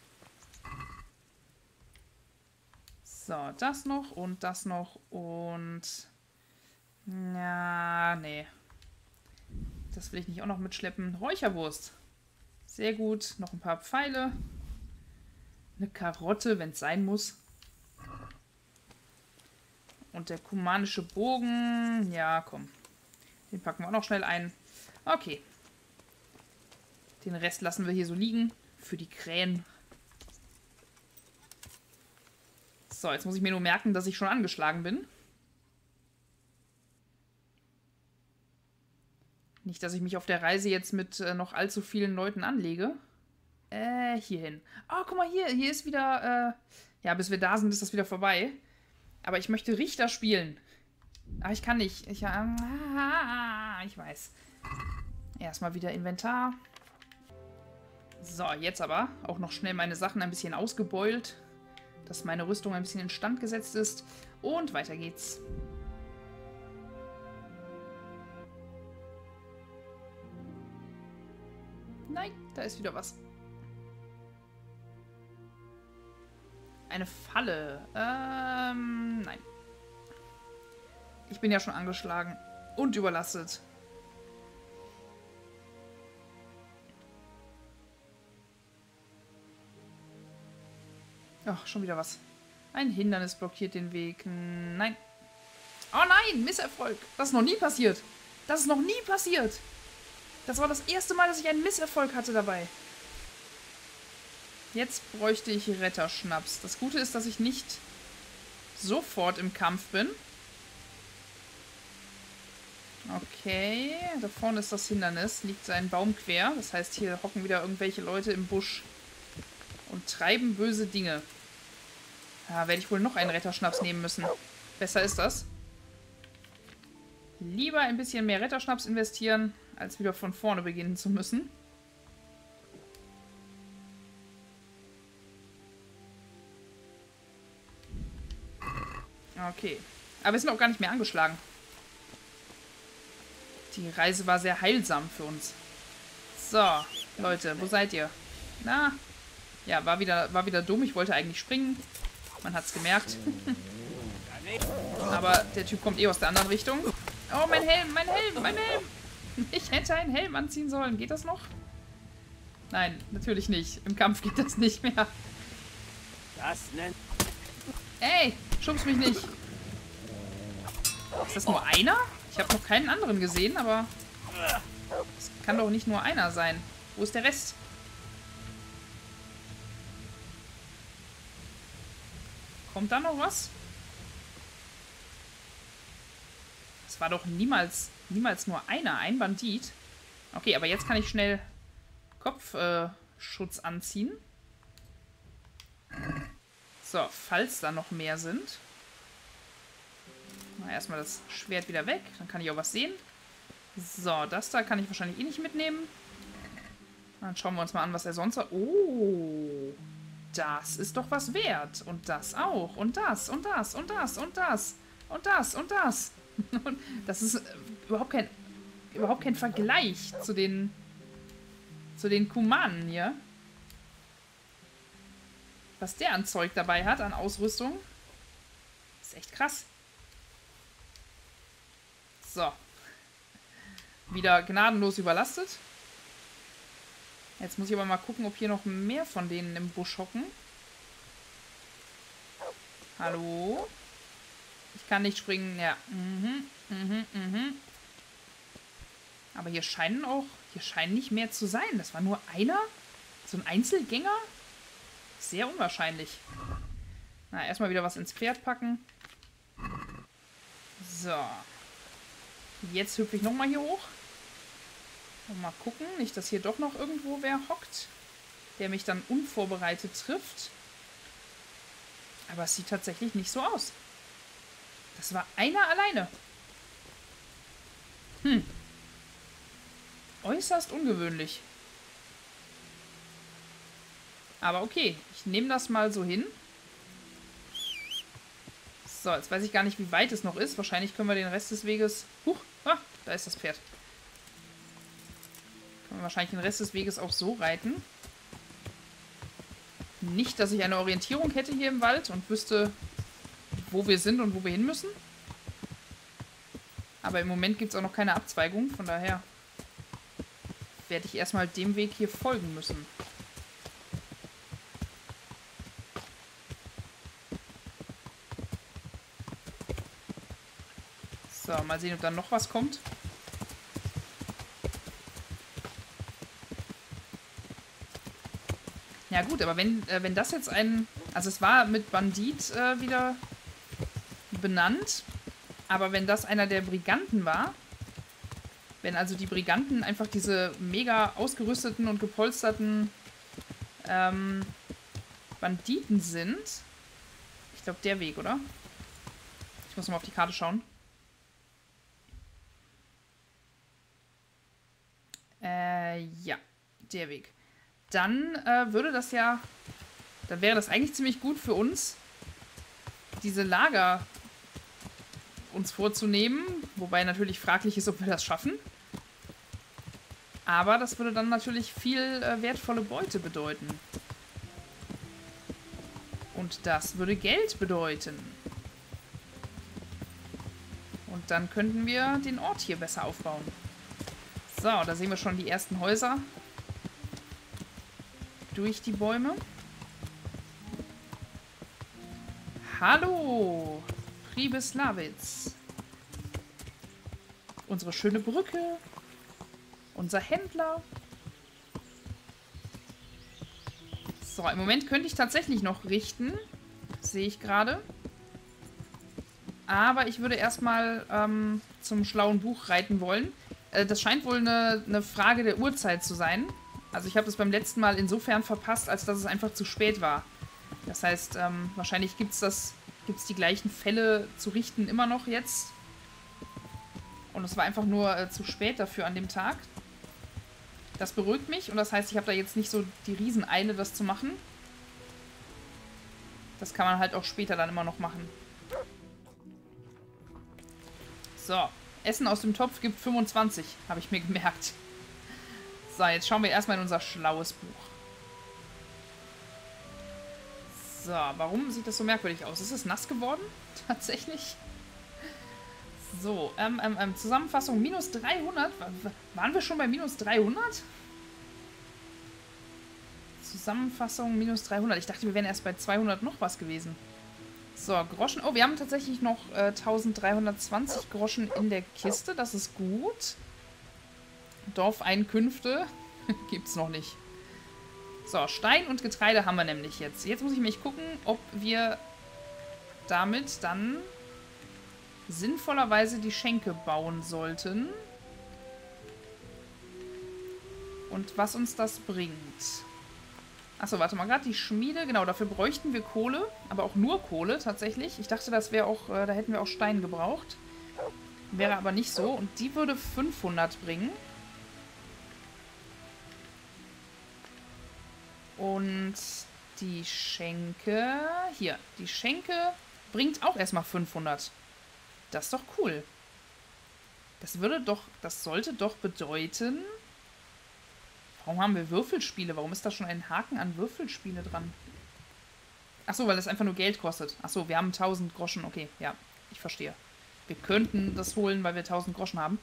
So, das noch und das noch und... Ja, nee. Das will ich nicht auch noch mitschleppen. Räucherwurst. Sehr gut. Noch ein paar Pfeile. Eine Karotte, wenn es sein muss. Und der kumanische Bogen. Ja, komm. Den packen wir auch noch schnell ein. Okay. Den Rest lassen wir hier so liegen. Für die Krähen. So, jetzt muss ich mir nur merken, dass ich schon angeschlagen bin. Nicht, dass ich mich auf der Reise jetzt mit noch allzu vielen Leuten anlege. Hierhin. Oh, guck mal hier. Hier ist wieder... ja, bis wir da sind, ist das wieder vorbei. Aber ich möchte Richter spielen. Aber ich kann nicht. Ich weiß. Erstmal wieder Inventar. So, jetzt aber auch noch schnell meine Sachen ein bisschen ausgebeult. Dass meine Rüstung ein bisschen instand gesetzt ist. Und weiter geht's. Nein, da ist wieder was. Eine Falle. Nein. Ich bin ja schon angeschlagen und überlastet. Ach, schon wieder was. Ein Hindernis blockiert den Weg. Nein. Oh nein, Misserfolg. Das ist noch nie passiert. Das ist noch nie passiert. Das war das erste Mal, dass ich einen Misserfolg hatte dabei. Jetzt bräuchte ich Retterschnaps. Das Gute ist, dass ich nicht sofort im Kampf bin. Okay, da vorne ist das Hindernis. Liegt ein Baum quer. Das heißt, hier hocken wieder irgendwelche Leute im Busch und treiben böse Dinge. Da werde ich wohl noch einen Retterschnaps nehmen müssen. Besser ist das. Lieber ein bisschen mehr Retterschnaps investieren, als wieder von vorne beginnen zu müssen. Okay. Aber wir sind auch gar nicht mehr angeschlagen. Die Reise war sehr heilsam für uns. So, Leute, wo seid ihr? Na? Ja, war wieder dumm. Ich wollte eigentlich springen. Man hat's gemerkt. Aber der Typ kommt eh aus der anderen Richtung. Oh, mein Helm, mein Helm, mein Helm. Ich hätte einen Helm anziehen sollen. Geht das noch? Nein, natürlich nicht. Im Kampf geht das nicht mehr. Das nennt... Ey, schubst mich nicht. Ist das nur einer? Ich habe noch keinen anderen gesehen, aber... Es kann doch nicht nur einer sein. Wo ist der Rest? Kommt da noch was? Das war doch niemals nur ein Bandit. Okay, aber jetzt kann ich schnell Kopfschutz anziehen. So, falls da noch mehr sind. Na, erstmal das Schwert wieder weg. Dann kann ich auch was sehen. So, das da kann ich wahrscheinlich eh nicht mitnehmen. Dann schauen wir uns mal an, was er sonst hat. Oh, das ist doch was wert. Und das auch. Und das, und das, und das, und das. Und das, und das. Das ist überhaupt kein Vergleich zu den Kumanen hier. Was der an Zeug dabei hat, an Ausrüstung. Ist echt krass. So. Wieder gnadenlos überlastet. Jetzt muss ich aber mal gucken, ob hier noch mehr von denen im Busch hocken. Hallo? Ich kann nicht springen. Ja. Aber hier scheinen nicht mehr zu sein. Das war nur einer? So ein Einzelgänger? Sehr unwahrscheinlich. Na, erstmal wieder was ins Pferd packen. So. Jetzt hüpfe ich nochmal hier hoch. Und mal gucken, nicht, dass hier doch noch irgendwo wer hockt, der mich dann unvorbereitet trifft. Aber es sieht tatsächlich nicht so aus. Das war einer alleine. Äußerst ungewöhnlich. Aber okay, ich nehme das mal so hin. So, jetzt weiß ich gar nicht, wie weit es noch ist. Wahrscheinlich können wir den Rest des Weges... da ist das Pferd. Können wir wahrscheinlich den Rest des Weges auch so reiten. Nicht, dass ich eine Orientierung hätte hier im Wald und wüsste, wo wir sind und wo wir hin müssen. Aber im Moment gibt es auch noch keine Abzweigung. Von daher werde ich erstmal dem Weg hier folgen müssen. So, mal sehen, ob da noch was kommt. Ja gut, aber wenn das jetzt ein... Also es war mit Bandit wieder benannt. Aber wenn das einer der Briganten war... Wenn also die Briganten einfach diese mega ausgerüsteten und gepolsterten Banditen sind... Ich glaube, der Weg, oder? Ich muss mal auf die Karte schauen. Ja, der Weg. Dann würde das ja... Dann wäre das eigentlich ziemlich gut für uns, diese Lager uns vorzunehmen. Wobei natürlich fraglich ist, ob wir das schaffen. Aber das würde dann natürlich viel wertvolle Beute bedeuten. Und das würde Geld bedeuten. Und dann könnten wir den Ort hier besser aufbauen. So, da sehen wir schon die ersten Häuser durch die Bäume. Hallo, Pribyslavitz. Unsere schöne Brücke. Unser Händler. So, im Moment könnte ich tatsächlich noch richten. Sehe ich gerade. Aber ich würde erstmal zum schlauen Buch reiten wollen. Das scheint wohl eine Frage der Uhrzeit zu sein. Also ich habe das beim letzten Mal insofern verpasst, als dass es einfach zu spät war. Das heißt, wahrscheinlich gibt's die gleichen Fälle zu richten immer noch jetzt. Und es war einfach nur zu spät dafür an dem Tag. Das beruhigt mich und das heißt, ich habe da jetzt nicht so die Rieseneile, das zu machen. Das kann man halt auch später dann immer noch machen. So, Essen aus dem Topf gibt 25, habe ich mir gemerkt. So, jetzt schauen wir erstmal in unser schlaues Buch. So, warum sieht das so merkwürdig aus? Ist es nass geworden? Tatsächlich? So, Zusammenfassung, minus 300. Waren wir schon bei minus 300? Zusammenfassung, minus 300. Ich dachte, wir wären erst bei 200 noch was gewesen. So, Groschen. Oh, wir haben tatsächlich noch 1320 Groschen in der Kiste. Das ist gut. Dorfeinkünfte gibt's noch nicht. So, Stein und Getreide haben wir nämlich jetzt. Jetzt muss ich mich gucken, ob wir damit dann sinnvollerweise die Schenke bauen sollten. Und was uns das bringt. Achso, warte mal, gerade die Schmiede. Genau, dafür bräuchten wir Kohle. Aber auch nur Kohle, tatsächlich. Ich dachte, das wäre auch, da hätten wir auch Stein gebraucht. Wäre aber nicht so. Und die würde 500 bringen. Und die Schenke... Hier, die Schenke bringt auch erstmal 500. Das ist doch cool. Das sollte doch bedeuten... Warum haben wir Würfelspiele? Warum ist da schon ein Haken an Würfelspiele dran? Achso, weil das einfach nur Geld kostet. Achso, wir haben 1000 Groschen. Okay, ja, ich verstehe. Wir könnten das holen, weil wir 1000 Groschen haben.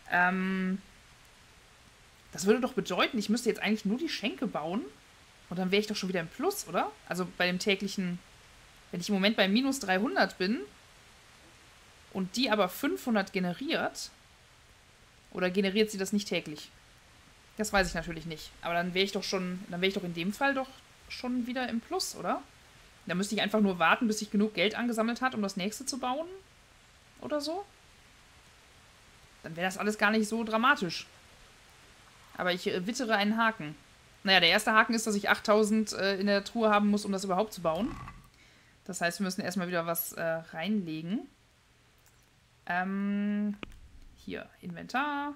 Das würde doch bedeuten, ich müsste jetzt eigentlich nur die Schenke bauen. Und dann wäre ich doch schon wieder im Plus, oder? Also bei dem täglichen... Wenn ich im Moment bei minus 300 bin und die aber 500 generiert... Oder generiert sie das nicht täglich? Das weiß ich natürlich nicht. Aber dann wäre ich doch schon... Dann wäre ich doch in dem Fall doch schon wieder im Plus, oder? Da müsste ich einfach nur warten, bis sich genug Geld angesammelt hat, um das nächste zu bauen. Oder so. Dann wäre das alles gar nicht so dramatisch. Aber ich wittere einen Haken. Naja, der erste Haken ist, dass ich 8000 in der Truhe haben muss, um das überhaupt zu bauen. Das heißt, wir müssen erstmal wieder was reinlegen. Hier, Inventar.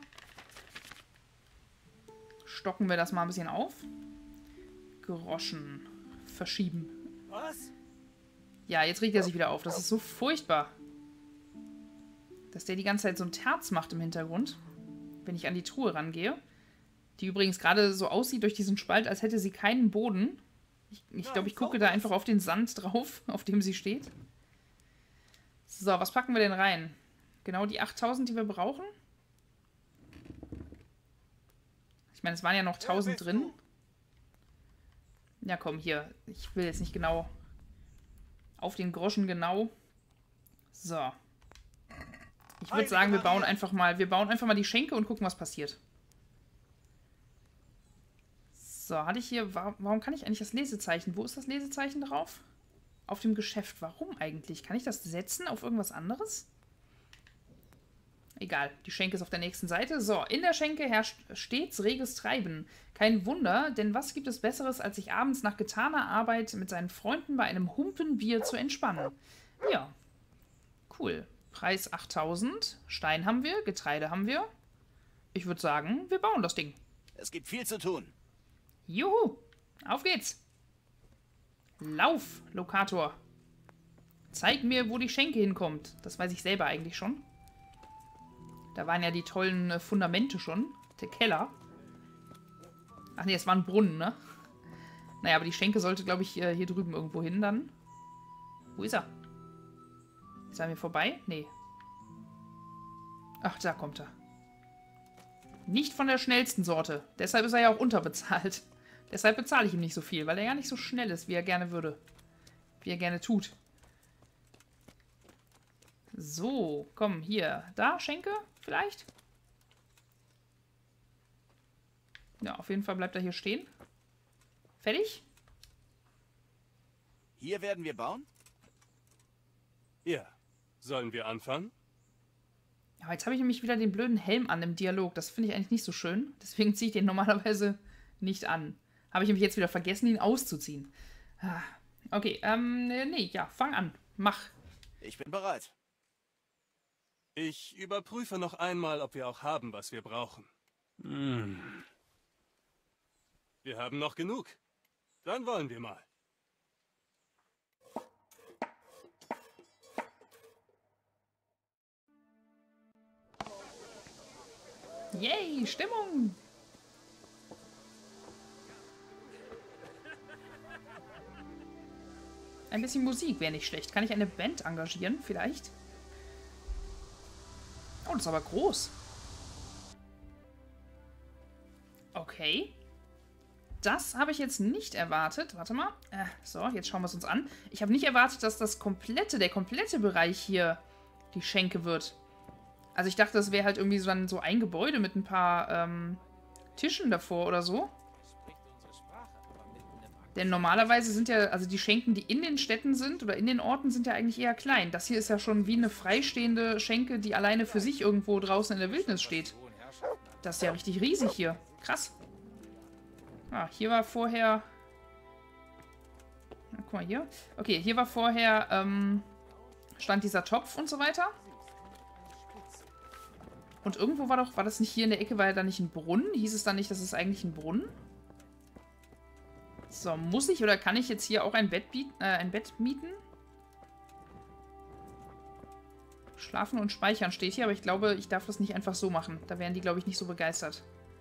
Stocken wir das mal ein bisschen auf. Groschen. Verschieben. Was? Ja, jetzt regt er sich wieder auf. Das ist so furchtbar. Dass der die ganze Zeit so ein Terz macht im Hintergrund. Wenn ich an die Truhe rangehe. Die übrigens gerade so aussieht durch diesen Spalt, als hätte sie keinen Boden. Ich glaube, ich gucke da einfach auf den Sand drauf, auf dem sie steht. So, was packen wir denn rein? Genau die 8000, die wir brauchen? Ich meine, es waren ja noch 1000 drin. Ja, komm, hier. Ich will jetzt nicht genau auf den Groschen genau. So. Ich würde sagen, wir bauen einfach mal die Schenke und gucken, was passiert. So, hatte ich hier... Warum kann ich eigentlich das Lesezeichen? Wo ist das Lesezeichen drauf? Auf dem Geschäft. Warum eigentlich? Kann ich das setzen auf irgendwas anderes? Egal, die Schenke ist auf der nächsten Seite. So, in der Schenke herrscht stets reges Treiben. Kein Wunder, denn was gibt es Besseres, als sich abends nach getaner Arbeit mit seinen Freunden bei einem Humpen Bier zu entspannen? Ja, cool. Preis 8000. Stein haben wir, Getreide haben wir. Ich würde sagen, wir bauen das Ding. Es gibt viel zu tun. Juhu, auf geht's. Lauf, Lokator. Zeig mir, wo die Schenke hinkommt. Das weiß ich selber eigentlich schon. Da waren ja die tollen Fundamente schon. Der Keller. Ach nee, es war ein Brunnen, ne? Naja, aber die Schenke sollte, glaube ich, hier drüben irgendwo hin dann. Wo ist er? Ist er an mir vorbei? Nee. Ach, da kommt er. Nicht von der schnellsten Sorte. Deshalb ist er ja auch unterbezahlt. Deshalb bezahle ich ihm nicht so viel, weil er ja nicht so schnell ist, wie er gerne würde. Wie er gerne tut. So, komm, hier. Da, Schenke, vielleicht? Ja, auf jeden Fall bleibt er hier stehen. Fertig? Hier werden wir bauen? Ja. Sollen wir anfangen? Ja, jetzt habe ich nämlich wieder den blöden Helm an im Dialog. Das finde ich eigentlich nicht so schön. Deswegen ziehe ich den normalerweise nicht an. Habe ich nämlich jetzt wieder vergessen, ihn auszuziehen. Okay, nee, ja, fang an. Mach. Ich bin bereit. Ich überprüfe noch einmal, ob wir auch haben, was wir brauchen. Wir haben noch genug. Dann wollen wir mal. Yay, Stimmung! Ein bisschen Musik wäre nicht schlecht. Kann ich eine Band engagieren, vielleicht? Oh, das ist aber groß. Okay. Das habe ich jetzt nicht erwartet. Warte mal. So, jetzt schauen wir es uns an. Ich habe nicht erwartet, dass der komplette Bereich hier die Schenke wird. Also ich dachte, das wäre halt irgendwie so ein Gebäude mit ein paar Tischen davor oder so. Denn normalerweise sind ja, also die Schenken, die in den Städten sind oder in den Orten, sind ja eigentlich eher klein. Das hier ist ja schon wie eine freistehende Schenke, die alleine für sich irgendwo draußen in der Wildnis steht. Das ist ja richtig riesig hier. Krass. Ah, hier war vorher... Na, guck mal hier. Okay, hier war vorher, stand dieser Topf und so weiter. Und irgendwo war das nicht hier in der Ecke, war ja da nicht ein Brunnen? Hieß es dann nicht, das ist eigentlich ein Brunnen? So, muss ich oder kann ich jetzt hier auch ein Bett mieten? Schlafen und speichern steht hier, aber ich glaube, ich darf das nicht einfach so machen. Da wären die, glaube ich, nicht so begeistert.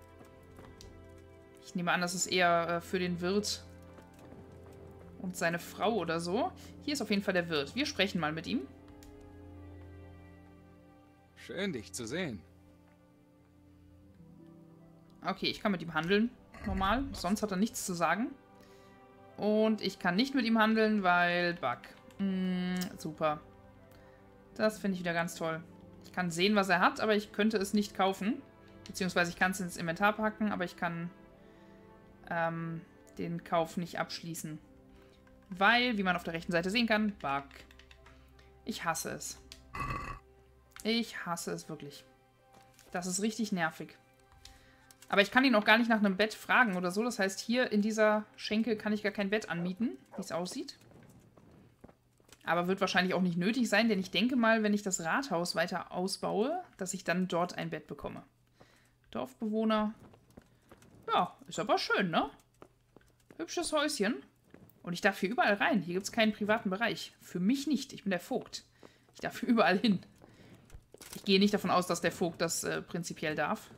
Ich nehme an, das ist eher für den Wirt und seine Frau oder so. Hier ist auf jeden Fall der Wirt. Wir sprechen mal mit ihm. Schön, dich zu sehen. Okay, ich kann mit ihm handeln. Normal. Sonst hat er nichts zu sagen. Und ich kann nicht mit ihm handeln, weil Bug. Super. Das finde ich wieder ganz toll. Ich kann sehen, was er hat, aber ich könnte es nicht kaufen. Beziehungsweise ich kann es ins Inventar packen, aber ich kann den Kauf nicht abschließen. Weil, wie man auf der rechten Seite sehen kann, Bug. Ich hasse es. Ich hasse es wirklich. Das ist richtig nervig. Aber ich kann ihn auch gar nicht nach einem Bett fragen oder so. Das heißt, hier in dieser Schenke kann ich gar kein Bett anmieten, wie es aussieht. Aber wird wahrscheinlich auch nicht nötig sein, denn ich denke mal, wenn ich das Rathaus weiter ausbaue, dass ich dann dort ein Bett bekomme. Dorfbewohner. Ja, ist aber schön, ne? Hübsches Häuschen. Und ich darf hier überall rein. Hier gibt es keinen privaten Bereich. Für mich nicht. Ich bin der Vogt. Ich darf hier überall hin. Ich gehe nicht davon aus, dass der Vogt das prinzipiell darf.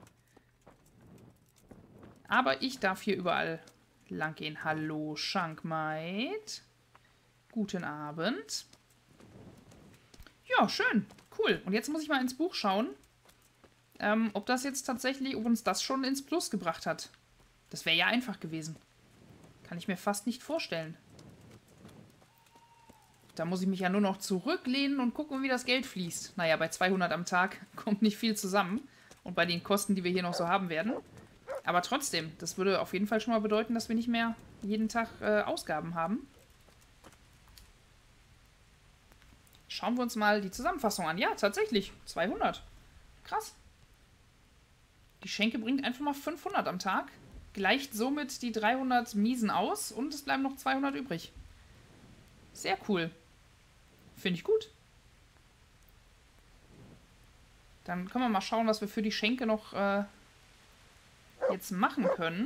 Aber ich darf hier überall lang gehen. Hallo, Schankmaid. Guten Abend. Ja, schön. Cool. Und jetzt muss ich mal ins Buch schauen, ob das jetzt tatsächlich, ob uns das schon ins Plus gebracht hat. Das wäre ja einfach gewesen. Kann ich mir fast nicht vorstellen. Da muss ich mich ja nur noch zurücklehnen und gucken, wie das Geld fließt. Naja, bei 200 am Tag kommt nicht viel zusammen. Und bei den Kosten, die wir hier noch so haben werden. Aber trotzdem, das würde auf jeden Fall schon mal bedeuten, dass wir nicht mehr jeden Tag Ausgaben haben. Schauen wir uns mal die Zusammenfassung an. Ja, tatsächlich, 200. Krass. Die Schenke bringt einfach mal 500 am Tag. Gleicht somit die 300 Miesen aus und es bleiben noch 200 übrig. Sehr cool. Finde ich gut. Dann können wir mal schauen, was wir für die Schenke noch jetzt machen können.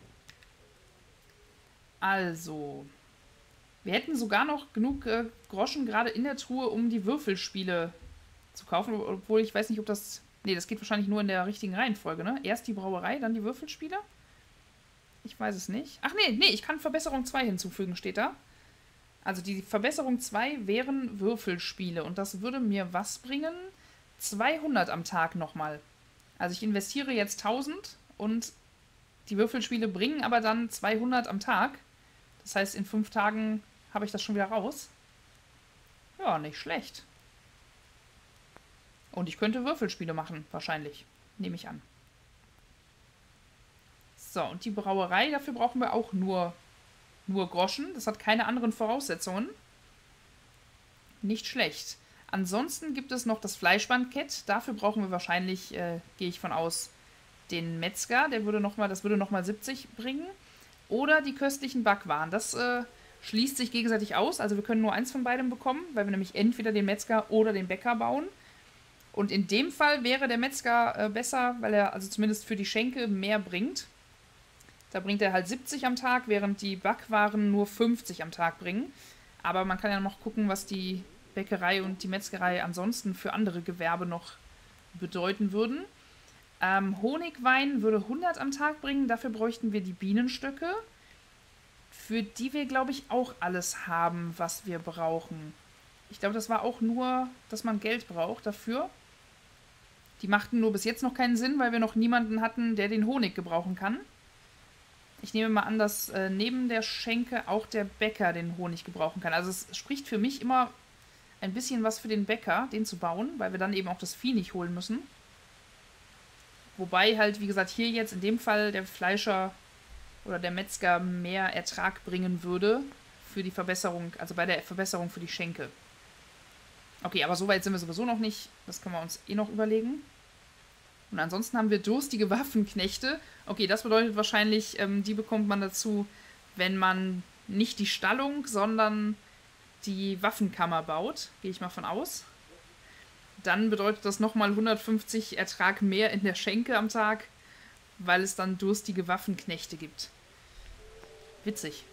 Also, wir hätten sogar noch genug Groschen gerade in der Truhe, um die Würfelspiele zu kaufen. Obwohl ich weiß nicht, ob das... Nee, das geht wahrscheinlich nur in der richtigen Reihenfolge, ne? Erst die Brauerei, dann die Würfelspiele. Ich weiß es nicht. Ach nee, ich kann Verbesserung 2 hinzufügen, steht da. Also die Verbesserung 2 wären Würfelspiele. Und das würde mir was bringen? 200 am Tag nochmal. Also ich investiere jetzt 1000 und die Würfelspiele bringen aber dann 200 am Tag. Das heißt, in 5 Tagen habe ich das schon wieder raus. Ja, nicht schlecht. Und ich könnte Würfelspiele machen, wahrscheinlich. Nehme ich an. So, und die Brauerei, dafür brauchen wir auch nur Groschen. Das hat keine anderen Voraussetzungen. Nicht schlecht. Ansonsten gibt es noch das Fleischbankett. Dafür brauchen wir wahrscheinlich, gehe ich von aus, den Metzger. Das würde nochmal 70 bringen. Oder die köstlichen Backwaren. Das schließt sich gegenseitig aus. Also wir können nur eins von beidem bekommen, weil wir nämlich entweder den Metzger oder den Bäcker bauen. Und in dem Fall wäre der Metzger besser, weil er also zumindest für die Schenke mehr bringt. Da bringt er halt 70 am Tag, während die Backwaren nur 50 am Tag bringen. Aber man kann ja noch gucken, was die Bäckerei und die Metzgerei ansonsten für andere Gewerbe noch bedeuten würden. Honigwein würde 100 am Tag bringen, dafür bräuchten wir die Bienenstöcke, für die wir, glaube ich, auch alles haben, was wir brauchen. Ich glaube, das war auch nur, dass man Geld braucht dafür. Die machten nur bis jetzt noch keinen Sinn, weil wir noch niemanden hatten, der den Honig gebrauchen kann. Ich nehme mal an, dass neben der Schenke auch der Bäcker den Honig gebrauchen kann. Also es spricht für mich immer ein bisschen was für den Bäcker, den zu bauen, weil wir dann eben auch das Vieh nicht holen müssen. Wobei halt, wie gesagt, hier jetzt in dem Fall der Fleischer oder der Metzger mehr Ertrag bringen würde für die Verbesserung, also bei der Verbesserung für die Schenke. Okay, aber so weit sind wir sowieso noch nicht. Das können wir uns eh noch überlegen. Und ansonsten haben wir durstige Waffenknechte. Okay, das bedeutet wahrscheinlich, die bekommt man dazu, wenn man nicht die Stallung, sondern die Waffenkammer baut. Gehe ich mal von aus. Dann bedeutet das nochmal 150 Ertrag mehr in der Schenke am Tag, weil es dann durstige Waffenknechte gibt. Witzig.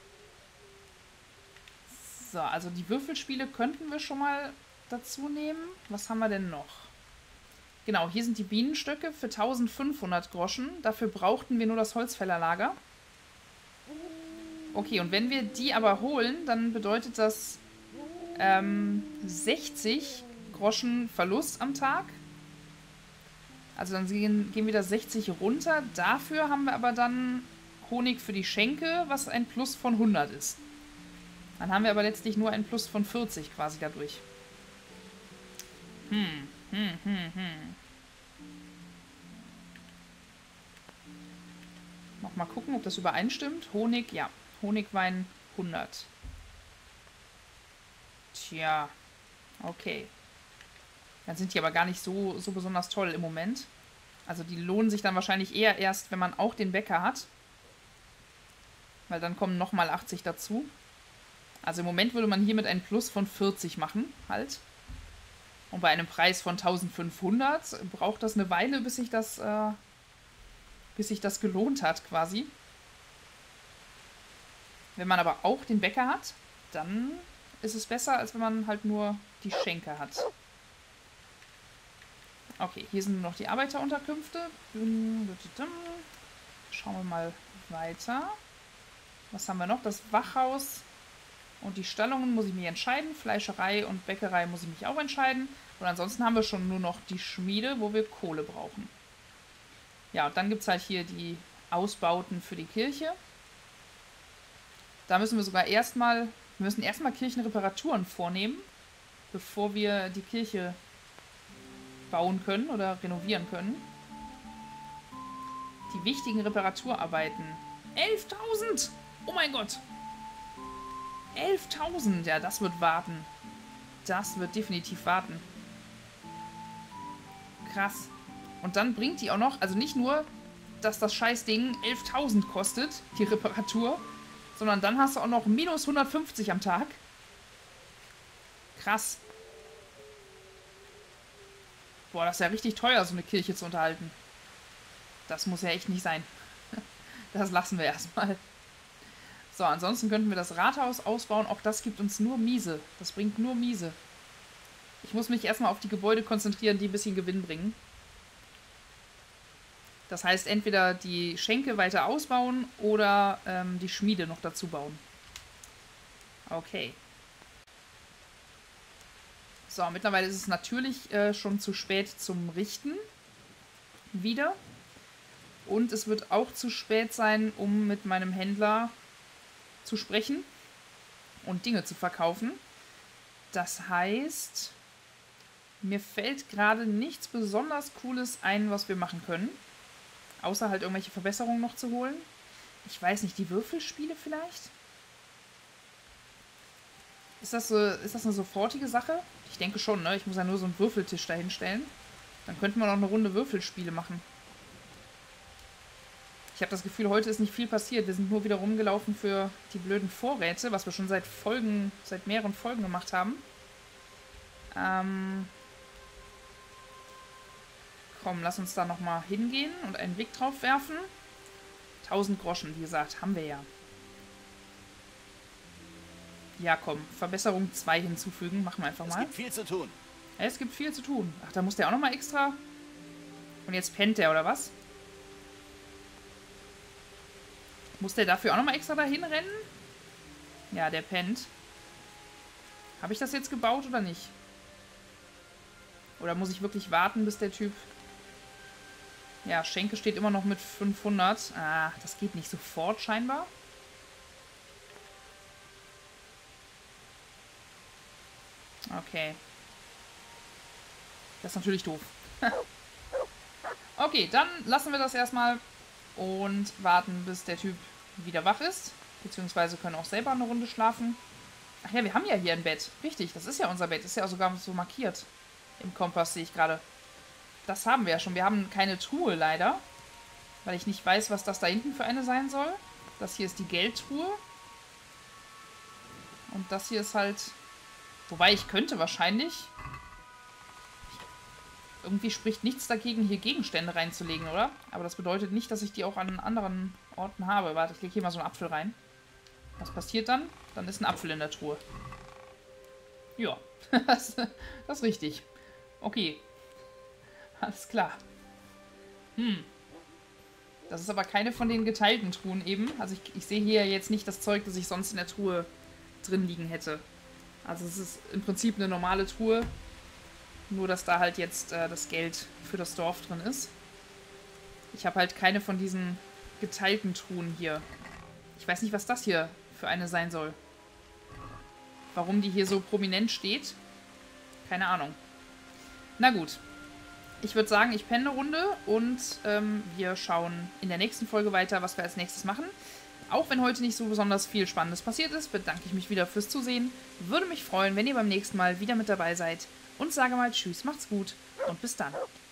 So, also die Würfelspiele könnten wir schon mal dazu nehmen. Was haben wir denn noch? Genau, hier sind die Bienenstöcke für 1500 Groschen. Dafür brauchten wir nur das Holzfällerlager. Okay, und wenn wir die aber holen, dann bedeutet das 60 Groschen Verlust am Tag. Also dann gehen wieder 60 runter. Dafür haben wir aber dann Honig für die Schenke, was ein Plus von 100 ist. Dann haben wir aber letztlich nur ein Plus von 40 quasi dadurch. Nochmal gucken, ob das übereinstimmt. Honig, ja. Honigwein 100. Tja, okay. Dann sind die aber gar nicht so besonders toll im Moment. Also die lohnen sich dann wahrscheinlich eher erst, wenn man auch den Bäcker hat. Weil dann kommen nochmal 80 dazu. Also im Moment würde man hiermit einen Plus von 40 machen, halt. Und bei einem Preis von 1500 braucht das eine Weile, bis sich das gelohnt hat, quasi. Wenn man aber auch den Bäcker hat, dann ist es besser, als wenn man halt nur die Schenke hat. Okay, hier sind nur noch die Arbeiterunterkünfte. Schauen wir mal weiter. Was haben wir noch? Das Wachhaus und die Stallungen muss ich mich entscheiden. Fleischerei und Bäckerei muss ich mich auch entscheiden. Und ansonsten haben wir schon nur noch die Schmiede, wo wir Kohle brauchen. Ja, und dann gibt es halt hier die Ausbauten für die Kirche. Da müssen wir sogar erstmal Kirchenreparaturen vornehmen, bevor wir die Kirche bauen können oder renovieren können. Die wichtigen Reparaturarbeiten. 11.000! Oh mein Gott! 11.000! Ja, das wird warten. Das wird definitiv warten. Krass. Und dann bringt die auch noch, also nicht nur, dass das Scheißding 11.000 kostet, die Reparatur, sondern dann hast du auch noch minus 150 am Tag. Krass. Boah, das ist ja richtig teuer, so eine Kirche zu unterhalten. Das muss ja echt nicht sein. Das lassen wir erstmal. So, ansonsten könnten wir das Rathaus ausbauen. Auch das gibt uns nur Miese. Das bringt nur Miese. Ich muss mich erstmal auf die Gebäude konzentrieren, die ein bisschen Gewinn bringen. Das heißt, entweder die Schenke weiter ausbauen oder die Schmiede noch dazu bauen. Okay. So, mittlerweile ist es natürlich schon zu spät zum Richten. Wieder. Und es wird auch zu spät sein, um mit meinem Händler zu sprechen und Dinge zu verkaufen. Das heißt, mir fällt gerade nichts besonders Cooles ein, was wir machen können. Außer halt irgendwelche Verbesserungen noch zu holen. Ich weiß nicht, die Würfelspiele vielleicht? Ist das eine sofortige Sache? Ich denke schon, ne? Ich muss ja nur so einen Würfeltisch dahin stellen. Dann könnten wir noch eine Runde Würfelspiele machen. Ich habe das Gefühl, heute ist nicht viel passiert. Wir sind nur wieder rumgelaufen für die blöden Vorräte, was wir schon seit mehreren Folgen gemacht haben. Komm, lass uns da nochmal hingehen und einen Blick drauf werfen. 1000 Groschen, wie gesagt, haben wir ja. Ja, komm, Verbesserung 2 hinzufügen. Machen wir einfach mal. Es gibt viel zu tun. Ja, es gibt viel zu tun. Ach, da muss der auch nochmal extra... Und jetzt pennt der, oder was? Muss der dafür auch nochmal extra dahin rennen? Ja, der pennt. Habe ich das jetzt gebaut oder nicht? Oder muss ich wirklich warten, bis der Typ... Ja, Schenke steht immer noch mit 500. Ah, das geht nicht sofort scheinbar. Okay. Das ist natürlich doof. Okay, dann lassen wir das erstmal und warten, bis der Typ wieder wach ist. Beziehungsweise können auch selber eine Runde schlafen. Ach ja, wir haben ja hier ein Bett. Richtig, das ist ja unser Bett. Ist ja sogar so markiert. Im Kompass sehe ich gerade. Das haben wir ja schon. Wir haben keine Truhe leider. Weil ich nicht weiß, was das da hinten für eine sein soll. Das hier ist die Geldtruhe. Und das hier ist halt... Wobei, ich könnte wahrscheinlich... Irgendwie spricht nichts dagegen, hier Gegenstände reinzulegen, oder? Aber das bedeutet nicht, dass ich die auch an anderen Orten habe. Warte, ich lege hier mal so einen Apfel rein. Was passiert dann? Dann ist ein Apfel in der Truhe. Ja, das ist richtig. Okay. Alles klar. Das ist aber keine von den geteilten Truhen eben. Also ich sehe hier jetzt nicht das Zeug, das ich sonst in der Truhe drin liegen hätte. Also es ist im Prinzip eine normale Truhe. Nur, dass da halt jetzt das Geld für das Dorf drin ist. Ich habe halt keine von diesen geteilten Truhen hier. Ich weiß nicht, was das hier für eine sein soll. Warum die hier so prominent steht? Keine Ahnung. Na gut. Ich würde sagen, ich penne eine Runde und wir schauen in der nächsten Folge weiter, was wir als nächstes machen. Auch wenn heute nicht so besonders viel Spannendes passiert ist, bedanke ich mich wieder fürs Zusehen. Würde mich freuen, wenn ihr beim nächsten Mal wieder mit dabei seid. Und sage mal Tschüss, macht's gut und bis dann.